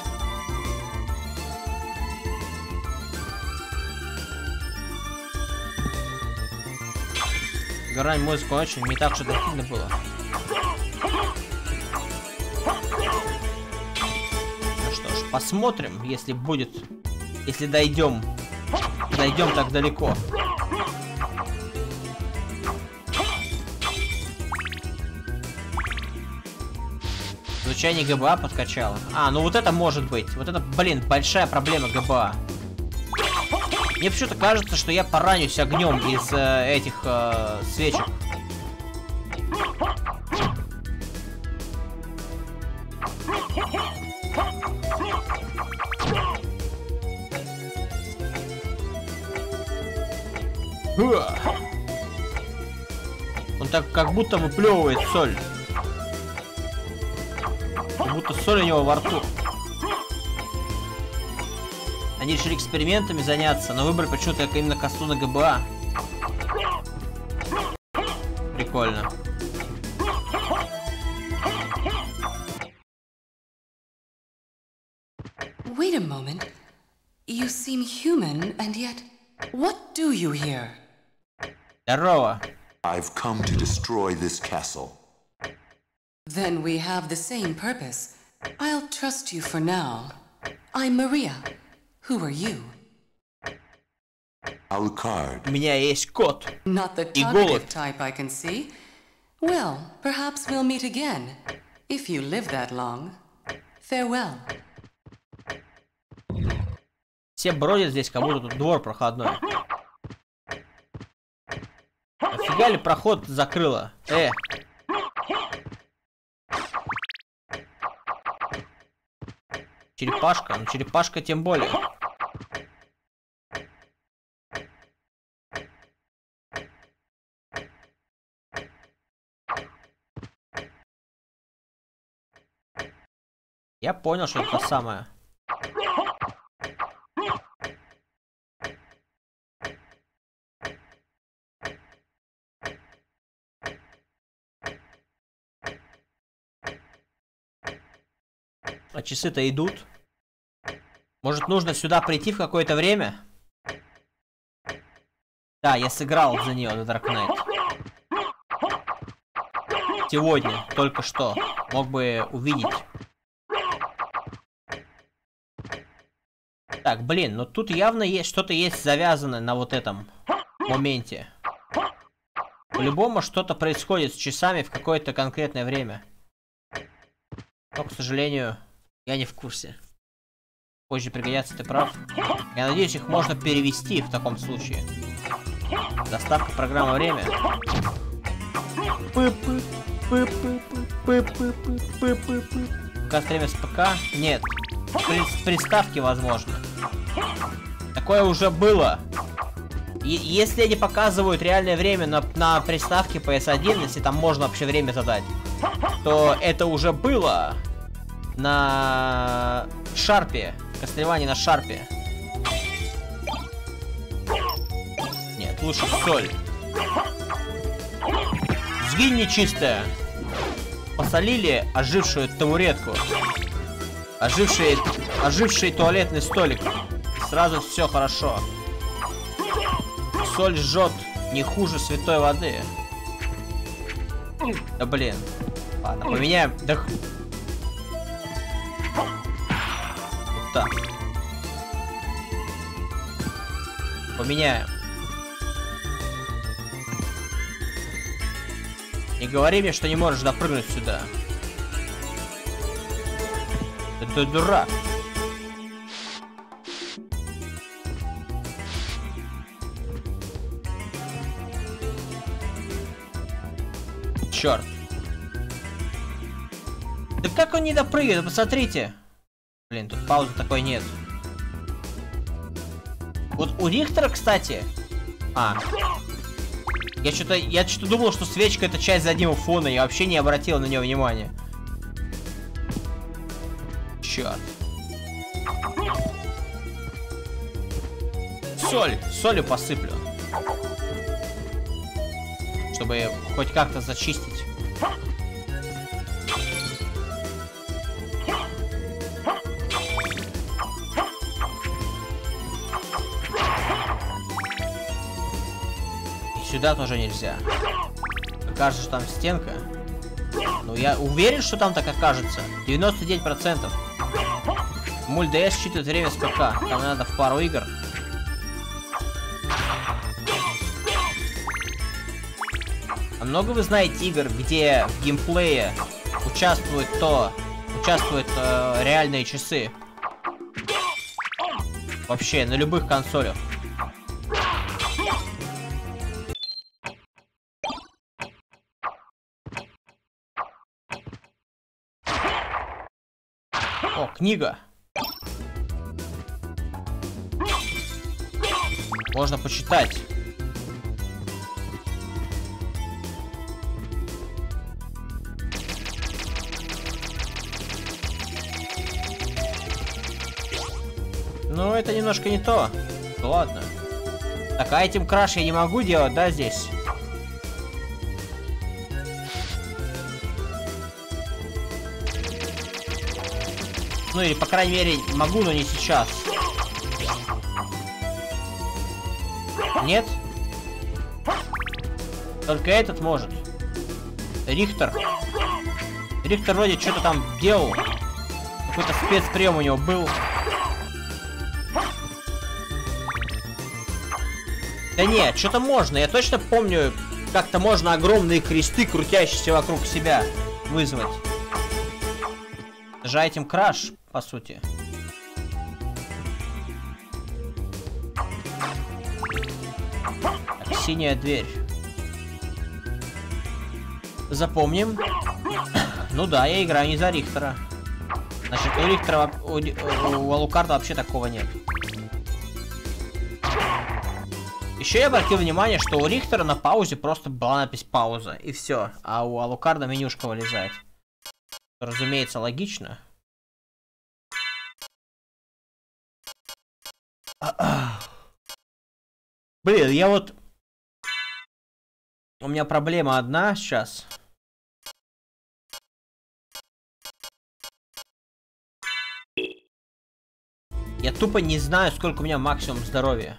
Грань музыку очень не так что-то сильно было. Ну что ж, посмотрим, если будет, если дойдем так далеко. Звучание ГБА подкачало. А, ну вот это может быть. Вот это, блин, большая проблема ГБА. Мне почему-то кажется, что я поранюсь огнем из этих свечек. Он так как будто выплевывает соль. Как будто соль у него во рту. Они решили экспериментами заняться, но выбрали почему-то именно косу на ГБА. Прикольно. Wait a moment. You seem human, and yet, what do you here? Здорово. I've come to destroy this castle. Then we have the same purpose. I'll trust you for now. I'm Maria. Who are you? Alucard. У меня есть кот. Not the talkative type I can see. Well, perhaps we'll meet again. If you live that long. Farewell. Все бродят здесь, как будто тут двор проходной. Офига ли проход закрыла? Черепашка, ну черепашка тем более. Я понял, что это самое. А часы-то идут. Может, нужно сюда прийти в какое-то время? Да, я сыграл за нее, The Dark Knight. Сегодня, только что. Мог бы увидеть. Так, блин, ну тут явно есть что-то есть завязано на вот этом моменте. По-любому что-то происходит с часами в какое-то конкретное время. Но, к сожалению, я не в курсе. Позже пригодятся, ты прав. Я надеюсь, их можно перевести в таком случае. Доставка программы «Время». Указ время с ПК? Нет. Приставки, возможно. Такое уже было. Если они показывают реальное время на приставке PS1, если там можно вообще время задать, то это уже было на Шарпе. Кастлевания на Шарпе. Нет, лучше соль. Сгинь нечистая. Посолили ожившую табуретку. Оживший туалетный столик. Сразу все хорошо. Соль жжет не хуже святой воды. Да блин. Ладно, поменяем. Да... Вот так. Поменяем. Не говори мне, что не можешь допрыгнуть сюда. Ты дурак. Черт. Да как он не допрыгивает? Посмотрите. Блин, тут паузы такой нет. Вот у Рихтера, кстати... Я что-то думал, что свечка это часть заднего фона. Я вообще не обратил на нее внимания. Черт. Солью посыплю. Чтобы хоть как-то зачистить. И сюда тоже нельзя. Кажется, что там стенка. Ну, я уверен, что там так окажется. 99%. Мульт DS считывает время с ПК. Там надо в пару игр. А много вы знаете игр, где в геймплее участвуют реальные часы? Вообще, на любых консолях. О, книга. Можно почитать. Ну, это немножко не то. Ладно. Так, а этим краш я не могу делать, да, здесь? Ну, или, по крайней мере, могу, но не сейчас. Нет? Только этот может. Рихтер. Рихтер вроде что-то там делал. Какой-то спецприем у него был. Да нет, что-то можно. Я точно помню, как-то можно огромные кресты, крутящиеся вокруг себя, вызвать. Даже этим краш, по сути. Так, синяя дверь. Запомним. Ну да, я играю не за Рихтера. Значит, у Рихтера, у Алукарда вообще такого нет. Еще я обратил внимание, что у Рихтера на паузе просто была надпись пауза, и все. А у Алукарда менюшка вылезает. Разумеется, логично. Блин, я вот... У меня проблема одна сейчас. Я тупо не знаю, сколько у меня максимум здоровья.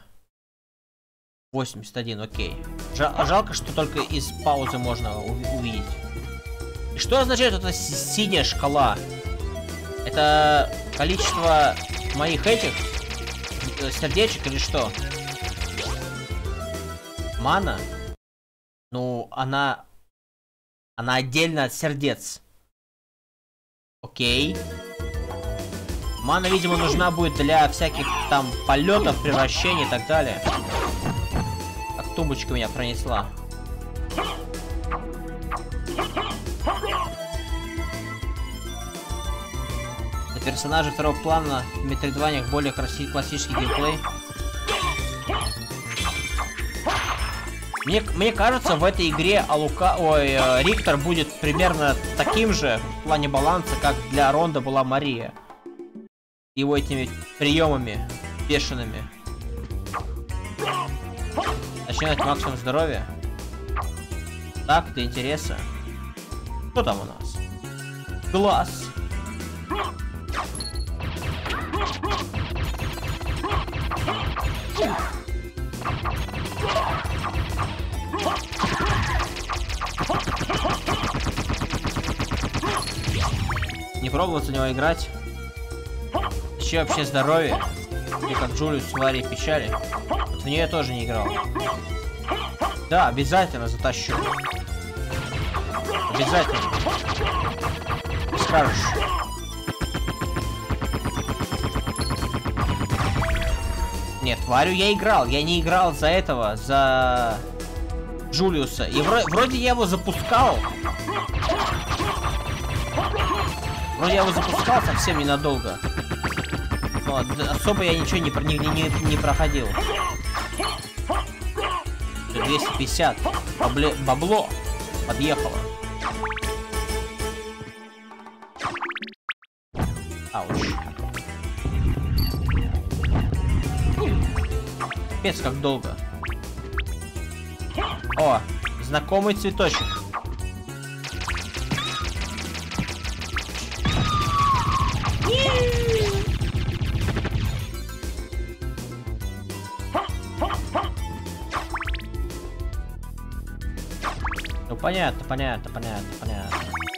81, окей. Жалко, что только из паузы можно увидеть. И что означает эта синяя шкала? Это количество моих этих сердечек или что? Мана? Ну, она отдельно от сердец. Окей. Мана, видимо, нужна будет для всяких там полетов, превращений и так далее. Как тумбочка меня пронесла. Для персонажей второго плана в метроидваниях более классический геймплей. Мне кажется, в этой игре Риктор будет примерно таким же в плане баланса, как для Ронда была Мария. Его этими приемами бешеными. Начинать максимум здоровья. Так, до интереса. Что там у нас? Глаз. Не пробовал за него играть. Еще вообще здоровье. И как Джулиус в Варии печали. В нее я тоже не играл. Да, обязательно затащу. Обязательно. Скажешь. Нет, Варю я играл. Я не играл за этого, за Джулиуса. И вроде я его запускал. Вроде я его запускал совсем ненадолго. Но особо я ничего не проходил. 250. Бабло подъехало. Ауч. Капец, как долго. О, знакомый цветочек. Ну понятно, понятно, понятно, понятно.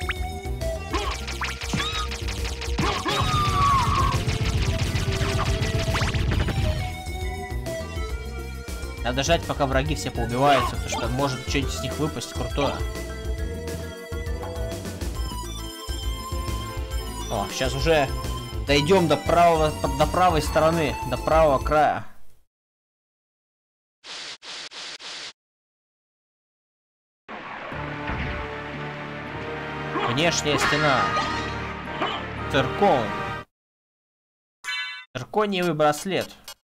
Надо ждать, пока враги все поубиваются, потому что может что-нибудь с них выпасть крутое. О, сейчас уже дойдем до правой стороны, до правого края. Внешняя стена. Циркон. Циркониевый браслет.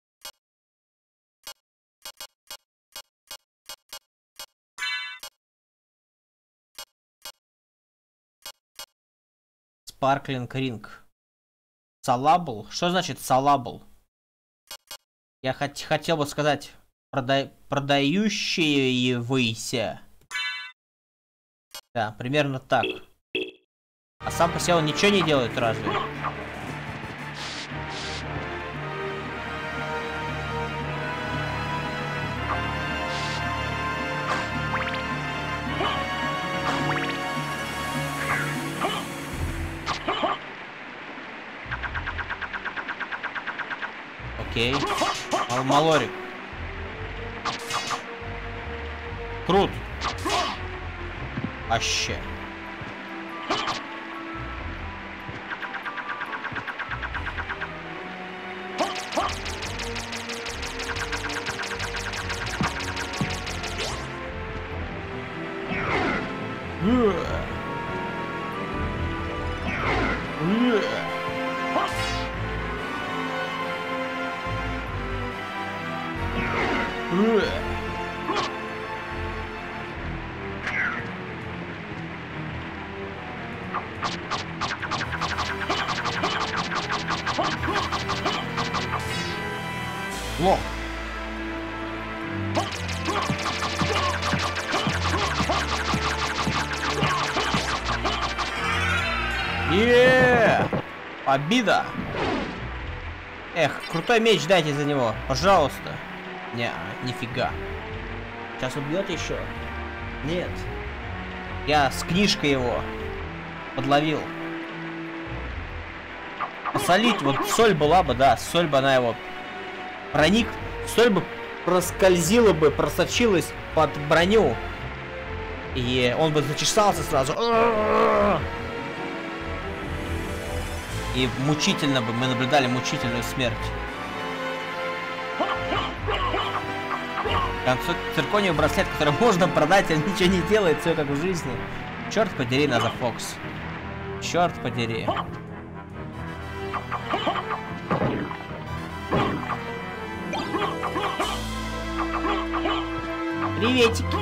Sparkling Ring. Салабл? Что значит салабл? Я хотел бы сказать продающиеся. Да, примерно так. А сам по себе он ничего не делает, разве? Окей. Малорик. Крут. Вообще. Лох. Победа! Эх, крутой меч дайте за него, пожалуйста. Не, нифига. Сейчас убьет еще? Нет. Я с книжкой его подловил. Посолить, вот соль была бы, да, соль бы она его проник, соль бы проскользила бы, просочилась под броню. И он бы зачесался сразу. И мучительно бы мы наблюдали мучительную смерть. Циркониевый браслет, который можно продать, он ничего не делает, все как в жизни. Черт подери, Наза Фокс. Черт подери. Приветики.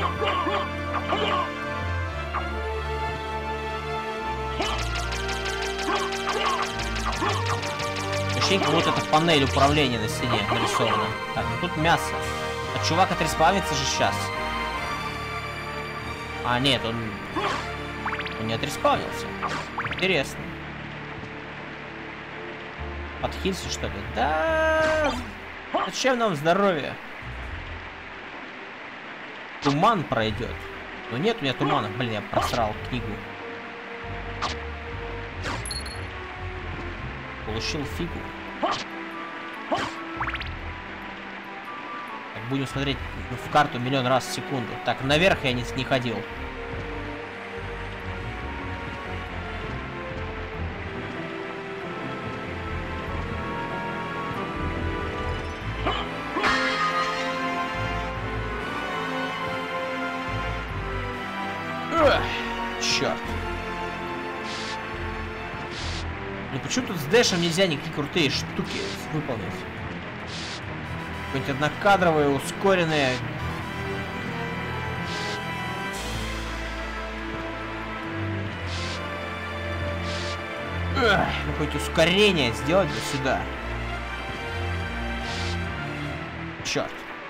Ощущение, как будто это панель управления на стене нарисована. Так, ну тут мясо. А чувак отреспавнится же сейчас. А, нет, он не отреспавнился. Интересно. Подхилься, что ли? Да. Зачем нам здоровье? Туман пройдет. Но нет у меня тумана. Блин, я просрал книгу. Получил фигу. Так, будем смотреть в карту миллион раз в секунду. Так, наверх я не ходил. Черт. Ну почему тут с дэшем нельзя никакие крутые штуки выполнить? Какие-нибудь однокадровые, ускоренные. Какое-то ускорение сделать для сюда. Черт.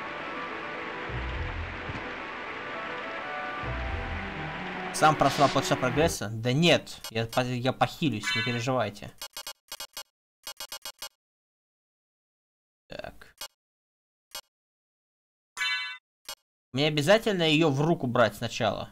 Сам просрал полчаса прогресса? Да нет, я похилюсь, не переживайте. Так. Мне обязательно ее в руку брать сначала.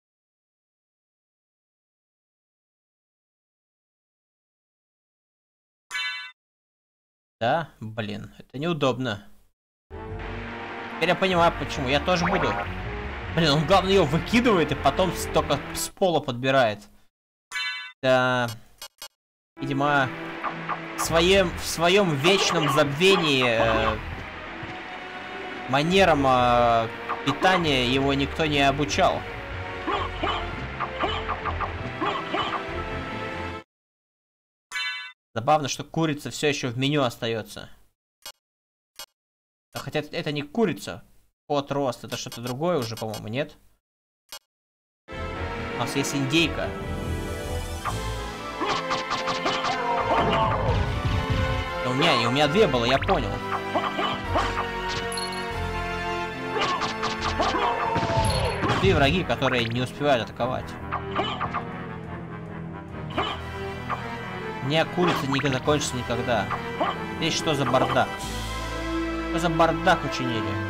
Да, блин, это неудобно. Теперь я понимаю, почему. Я тоже буду. Блин, он главное ее выкидывает и потом только с пола подбирает. Да. Видимо, в своем вечном забвении манерам питания его никто не обучал. Забавно, что курица все еще в меню остается. Хотя это не курица. Кот рост, это что-то другое уже, по-моему, нет? У нас есть индейка. Да у меня две было, я понял. Крутые враги, которые не успевают атаковать. Не, курица не закончится никогда. Здесь что за бардак? Что за бардак учинили?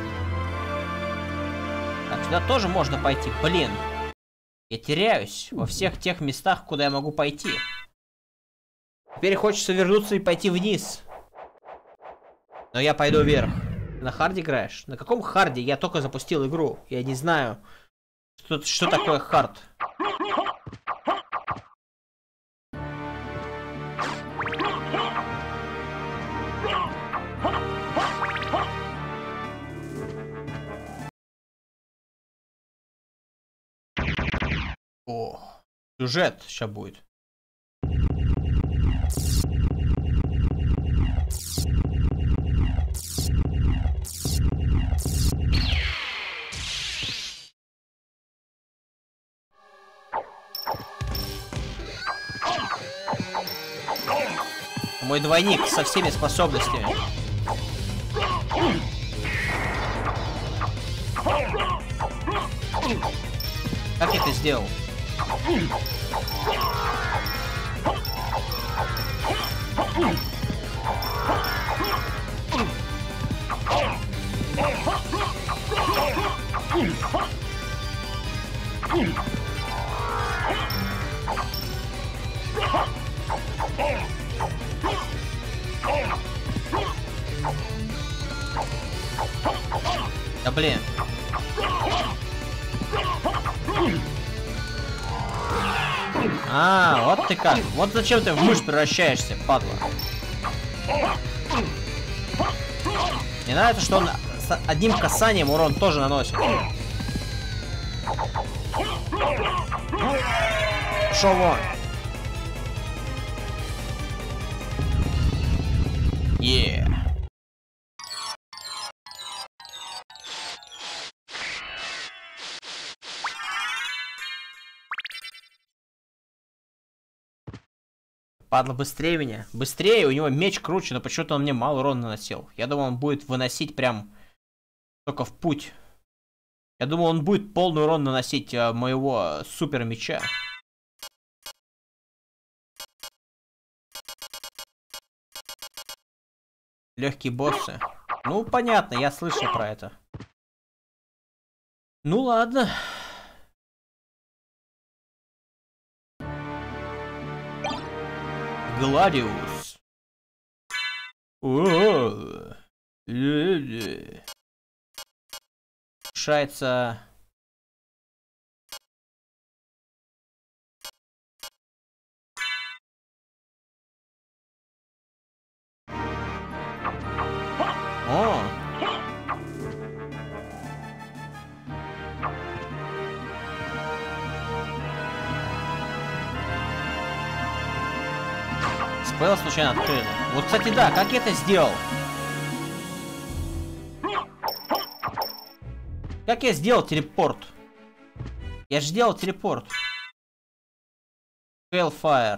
Так, сюда тоже можно пойти. Блин. Я теряюсь во всех тех местах, куда я могу пойти. Теперь хочется вернуться и пойти вниз. Но я пойду вверх. На харде играешь? На каком харде? Я только запустил игру. Я не знаю, что такое хард. О, сюжет сейчас будет. Мой двойник со всеми способностями. Как я это сделал? Да блин. А, вот ты как. Вот зачем ты в мышь превращаешься, падла. Мне нравится, что он с одним касанием урон тоже наносит. Пошел вон. Yeah. Падла быстрее меня. Быстрее, у него меч круче, но почему-то он мне мало урона наносил. Я думал, он будет выносить прям только в путь. Я думал, он будет полный урон наносить моего супер меча. Легкие боссы. Ну, понятно, я слышал про это. Ну ладно. Гладиус. Решается. О. Спел случайно открыли. Вот, кстати, да, как я это сделал? Как я сделал телепорт? Я же сделал телепорт. Hellfire.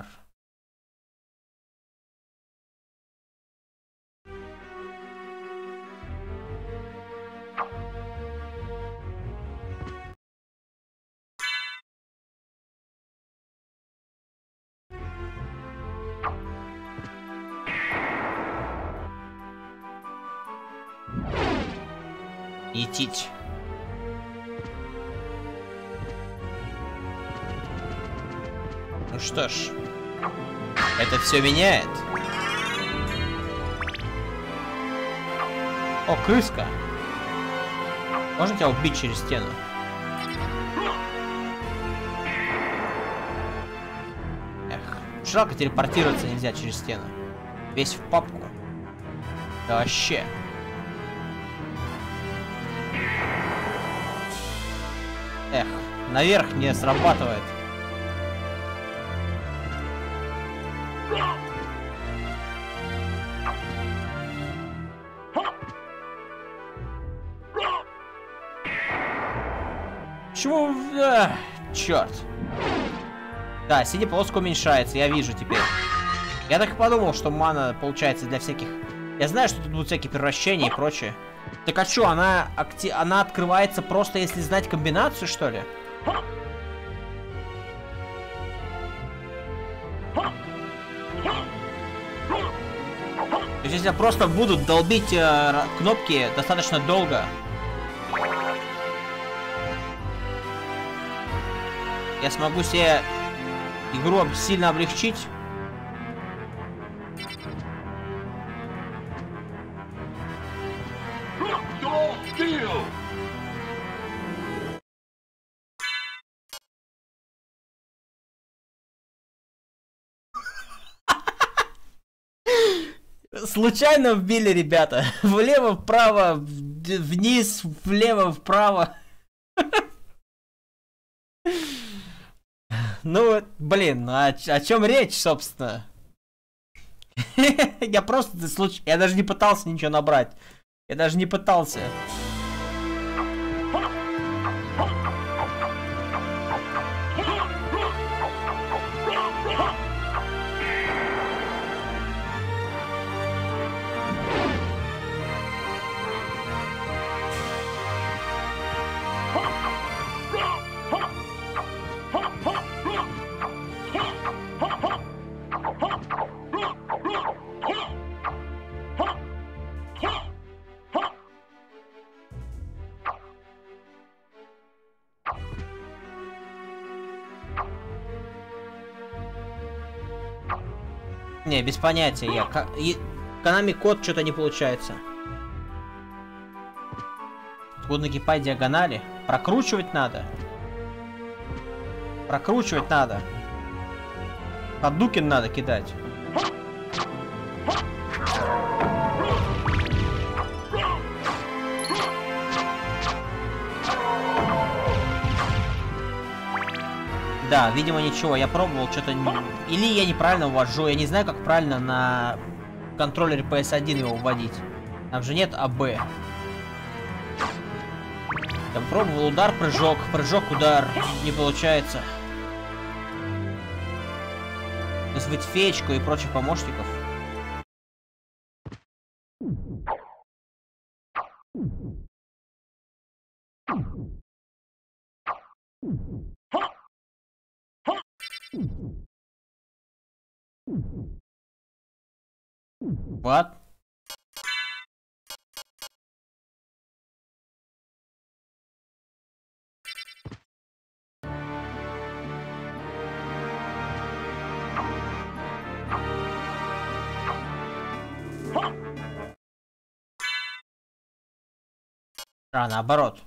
Етить. Ну что ж, это все меняет. О, крыска. Можно тебя убить через стену? Эх, жалко, телепортироваться нельзя через стену. Весь в папку. Да вообще. Эх, наверх не срабатывает. Чего? Черт. Да, синяя полоска уменьшается, я вижу теперь. Я так и подумал, что мана получается для всяких... Я знаю, что тут будут всякие превращения и прочее. Так а что, она открывается просто если знать комбинацию, что ли? То есть если просто будут долбить кнопки достаточно долго, я смогу себе игру сильно облегчить. Случайно вбили, ребята. Влево, вправо, вниз, влево, вправо. Ну, блин, о чем речь, собственно? Я просто... Я даже не пытался ничего набрать. Я даже не пытался. Не, без понятия я. Konami код что-то не получается. Тут нагибать диагонали. Прокручивать надо. Прокручивать надо. Хадукен надо кидать. Да, видимо, ничего. Я пробовал что-то... Или я неправильно ввожу. Я не знаю, как правильно на контроллере PS1 его вводить. Там же нет АБ. Я пробовал удар, прыжок. Прыжок, удар. Не получается. Вызвать феечку и прочих помощников. What? А, наоборот.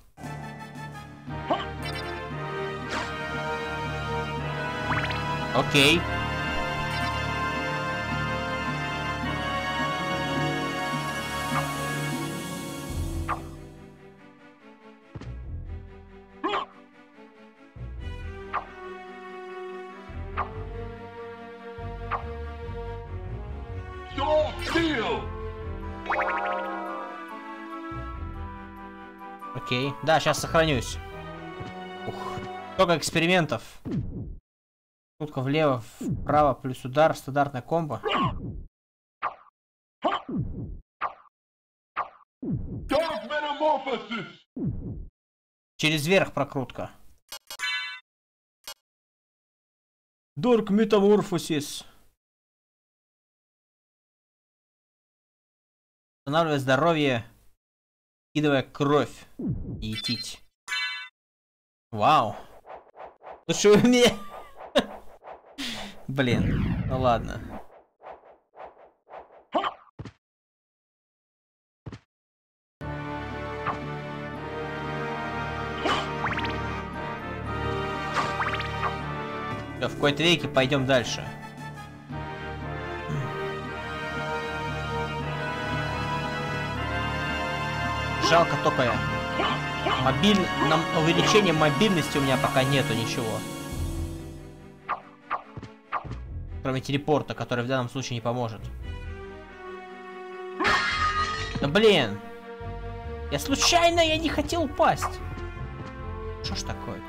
Окей. Окей. Да, сейчас сохранюсь. Ух. Сколько экспериментов. Шутка влево, вправо, плюс удар, стандартная комбо. Через верх прокрутка. Dark Metamorphosis. Восстанавливая здоровье, кидывая кровь и етить. Вау. Слушай, вы мне... Блин, ну ладно. Всё, в какой-то веке пойдем дальше. Жалко только на увеличение мобильности у меня пока нету ничего. Кроме телепорта, который в данном случае не поможет. Да блин! Я случайно, я не хотел упасть. Что ж такое?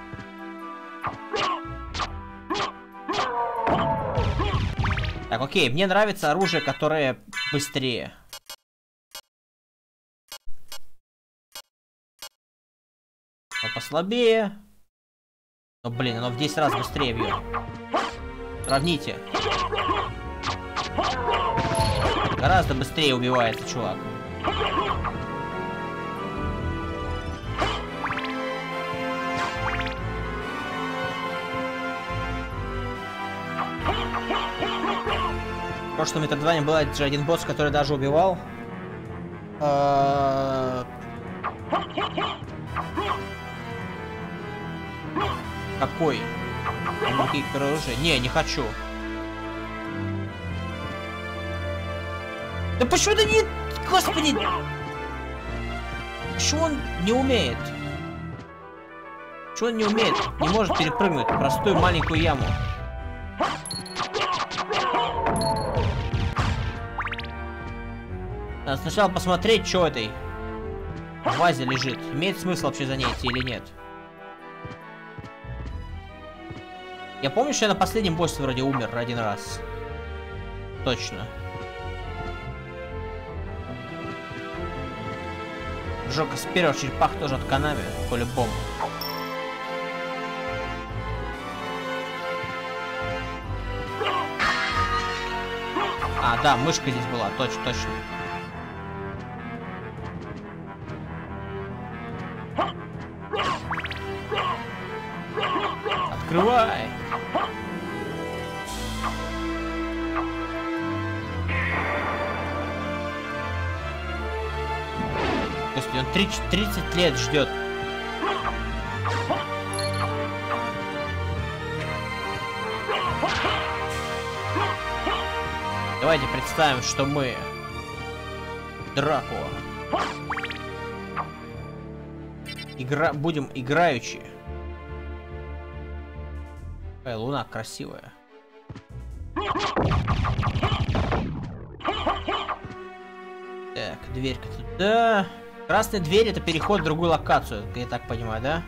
Так, окей, мне нравится оружие, которое быстрее. Но послабее. Но, блин, оно в 10 раз быстрее бьет. Сравните. Гораздо быстрее убивается чувак. В прошлом Метроидване был же один босс, который даже убивал. Какой? Какие-то оружия? Не хочу. Да почему ты не... Господи! Почему он не умеет? Почему он не умеет? Не может перепрыгнуть простую маленькую яму. Надо сначала посмотреть, что этой в вазе лежит. Имеет смысл вообще за ней идти или нет. Я помню, что я на последнем боссе вроде умер один раз. Точно. Жёка с первых черепах тоже от Konami, по-любому. А, да, мышка здесь была, точно. Открывай! Господи, он 30 лет ждет. Давайте представим, что мы Дракула. Будем играючи. Какая луна красивая. Так, дверька туда. Красная дверь — это переход в другую локацию, я так понимаю, да?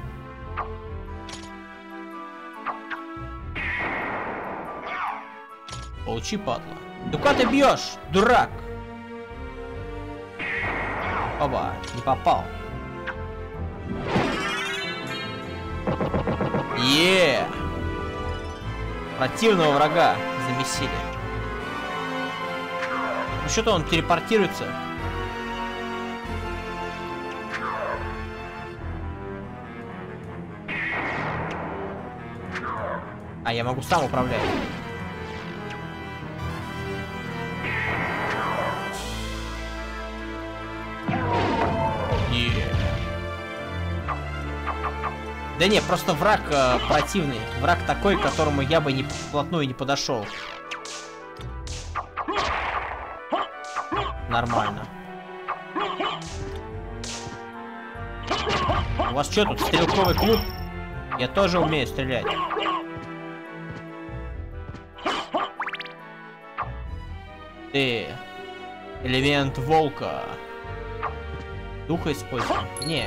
Получи, падла. Ну куда ты бьешь, дурак? Оба, не попал. Противного врага замесили. Ну что-то он телепортируется. А, я могу сам управлять. Да не, просто враг противный. Враг такой, к которому я бы вплотную не подошел. Нормально. У вас что тут, стрелковый клуб? Я тоже умею стрелять. Ты. Элемент волка. Духа используем? Не.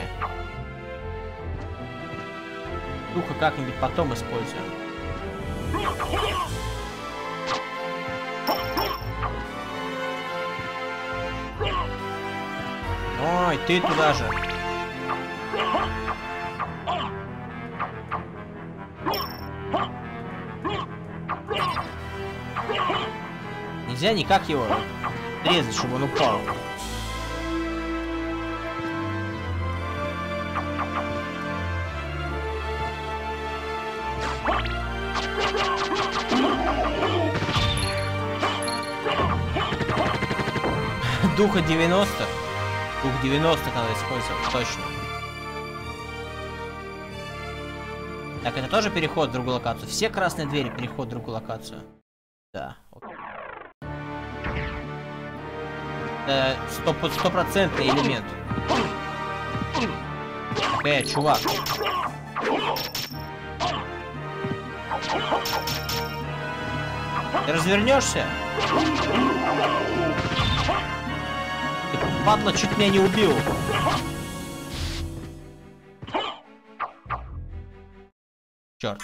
Духа как-нибудь потом используем. Ой, ты туда же. Нельзя никак его резать, чтобы он упал. Духа 90. Дух 90 надо использовать, точно. Так, это тоже переход в другую локацию. Все красные двери переход в другую локацию. Да. Это стопроцентный элемент. Чувак. Ты развернешься? Ты, падла, чуть меня не убил. Черт.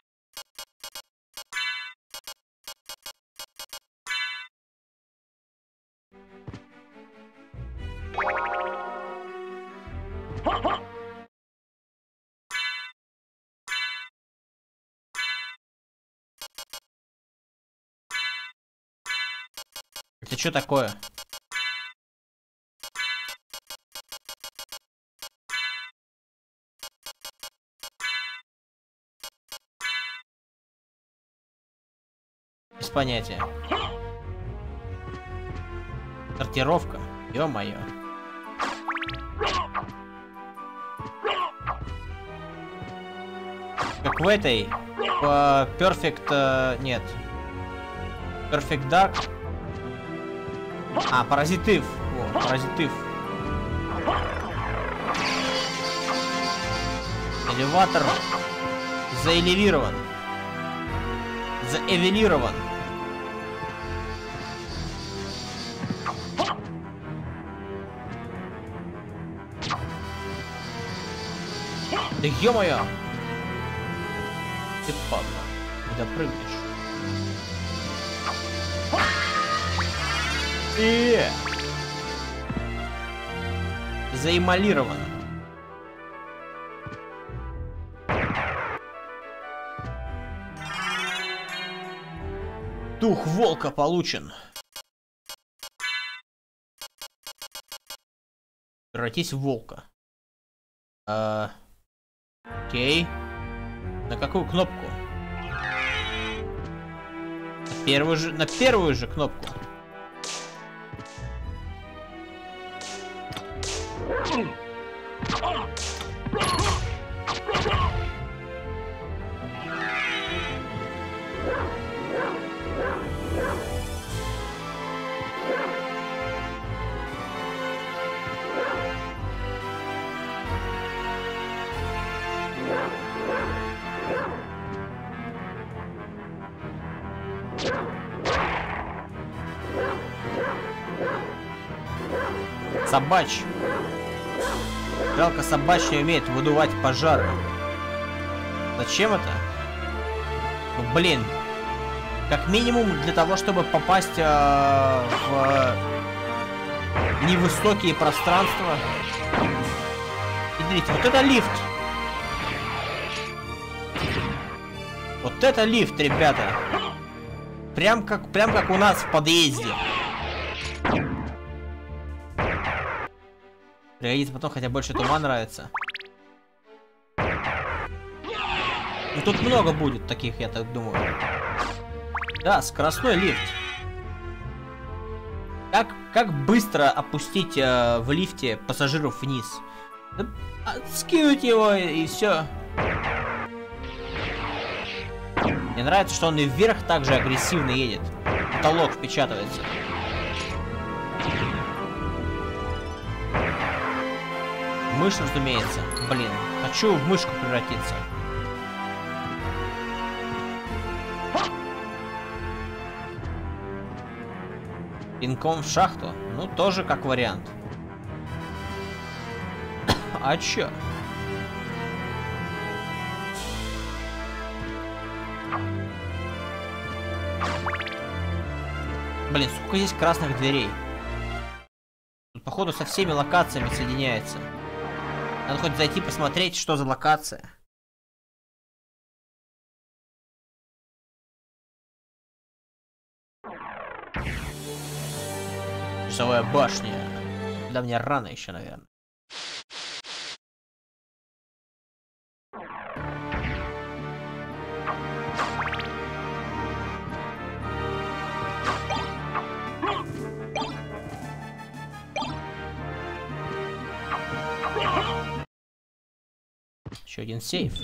Это что такое? Без понятия. Сортировка. Ё-моё. Как в этой. В Perfect... нет. Perfect Dark. А, паразитив. О, паразитив. Элеватор заэлевирован. Заэвелирован. Да ё-моё! Ты падла, не допрыгнешь. Заэмалирован. Дух волка получен. Превратись в волка. Окей. На какую кнопку? На первую же кнопку. собачь. Жалко, собачь не умеет выдувать пожары. Зачем это? Ну, блин. Как минимум для того, чтобы попасть в невысокие пространства. Смотрите, вот это лифт. Вот это лифт, ребята. Прям как у нас в подъезде. Пригодится потом, хотя больше тума нравится. Ну, тут много будет таких, я так думаю. Да, скоростной лифт. Как быстро опустить в лифте пассажиров вниз? Да, скинуть его и все. Мне нравится, что он и вверх также агрессивно едет. Потолок впечатывается. Мышь, разумеется. Блин, хочу в мышку превратиться. Пинком в шахту? Ну, тоже как вариант. А чё? Блин, сколько здесь красных дверей. Тут, походу, со всеми локациями соединяется. Надо хоть зайти посмотреть, что за локация. Часовая башня. Да мне рано еще, наверное. Еще один сейф.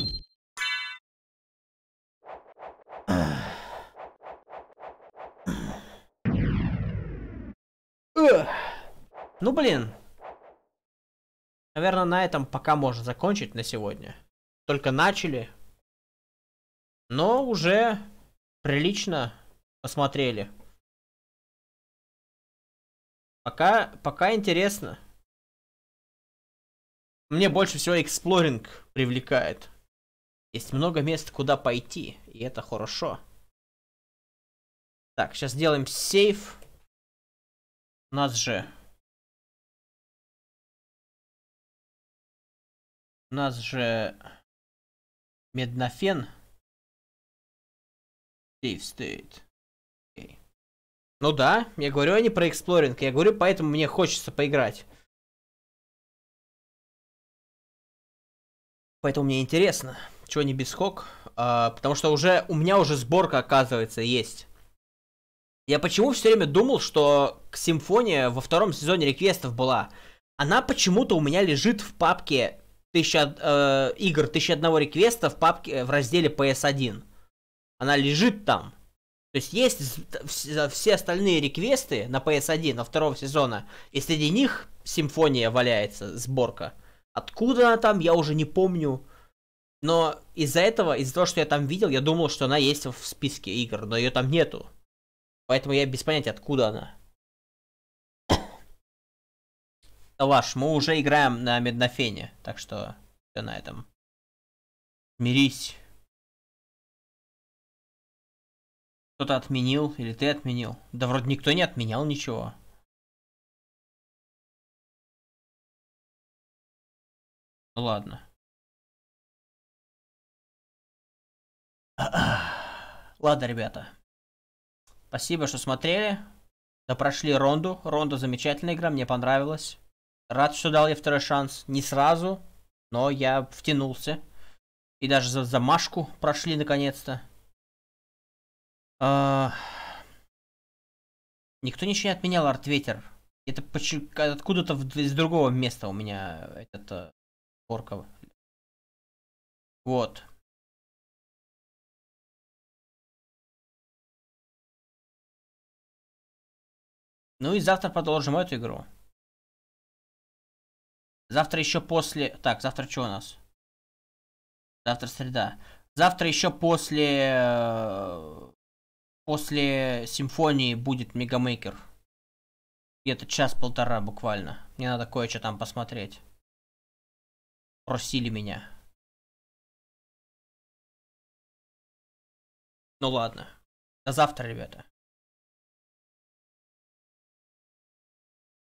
Ну блин. Наверное, на этом пока можно закончить на сегодня. Только начали. Но уже прилично посмотрели. Пока интересно. Мне больше всего эксплоринг привлекает. Есть много мест, куда пойти, и это хорошо. Так, сейчас сделаем сейф. У нас же меднофен. Сейф стоит. Okay. Ну да, я говорю, а не про эксплоринг. Я говорю, поэтому мне хочется поиграть. Поэтому мне интересно, чего не бесхок, потому что у меня уже сборка, оказывается, есть. Я почему все время думал, что Симфония во втором сезоне реквестов была. Она почему-то у меня лежит в папке игр 1001 реквеста в папке в разделе PS1. Она лежит там. То есть все остальные реквесты на PS1 на второго сезона, и среди них Симфония валяется, сборка. Откуда она там, я уже не помню. Но из-за того, что я там видел, я думал, что она есть в списке игр, но ее там нету. Поэтому я без понятия, откуда она. Лаш, мы уже играем на Меднофене, так что все на этом. Мирись. Кто-то отменил, или ты отменил? Да вроде никто не отменял ничего. Ну ладно. Ладно, ребята. Спасибо, что смотрели. Да прошли Ронду. Ронда замечательная игра, мне понравилась. Рад, что дал ей второй шанс. Не сразу, но я втянулся. И даже за замашку прошли наконец-то. Никто ничего не отменял Артветер. Это откуда-то из другого места у меня этот порка. Вот. Ну и завтра продолжим эту игру. Завтра еще после... Так, завтра что у нас? Завтра среда. Завтра еще после Симфонии будет Мегамейкер. Где-то час-полтора буквально. Мне надо кое-что там посмотреть. Просили меня. Ну ладно. До завтра, ребята.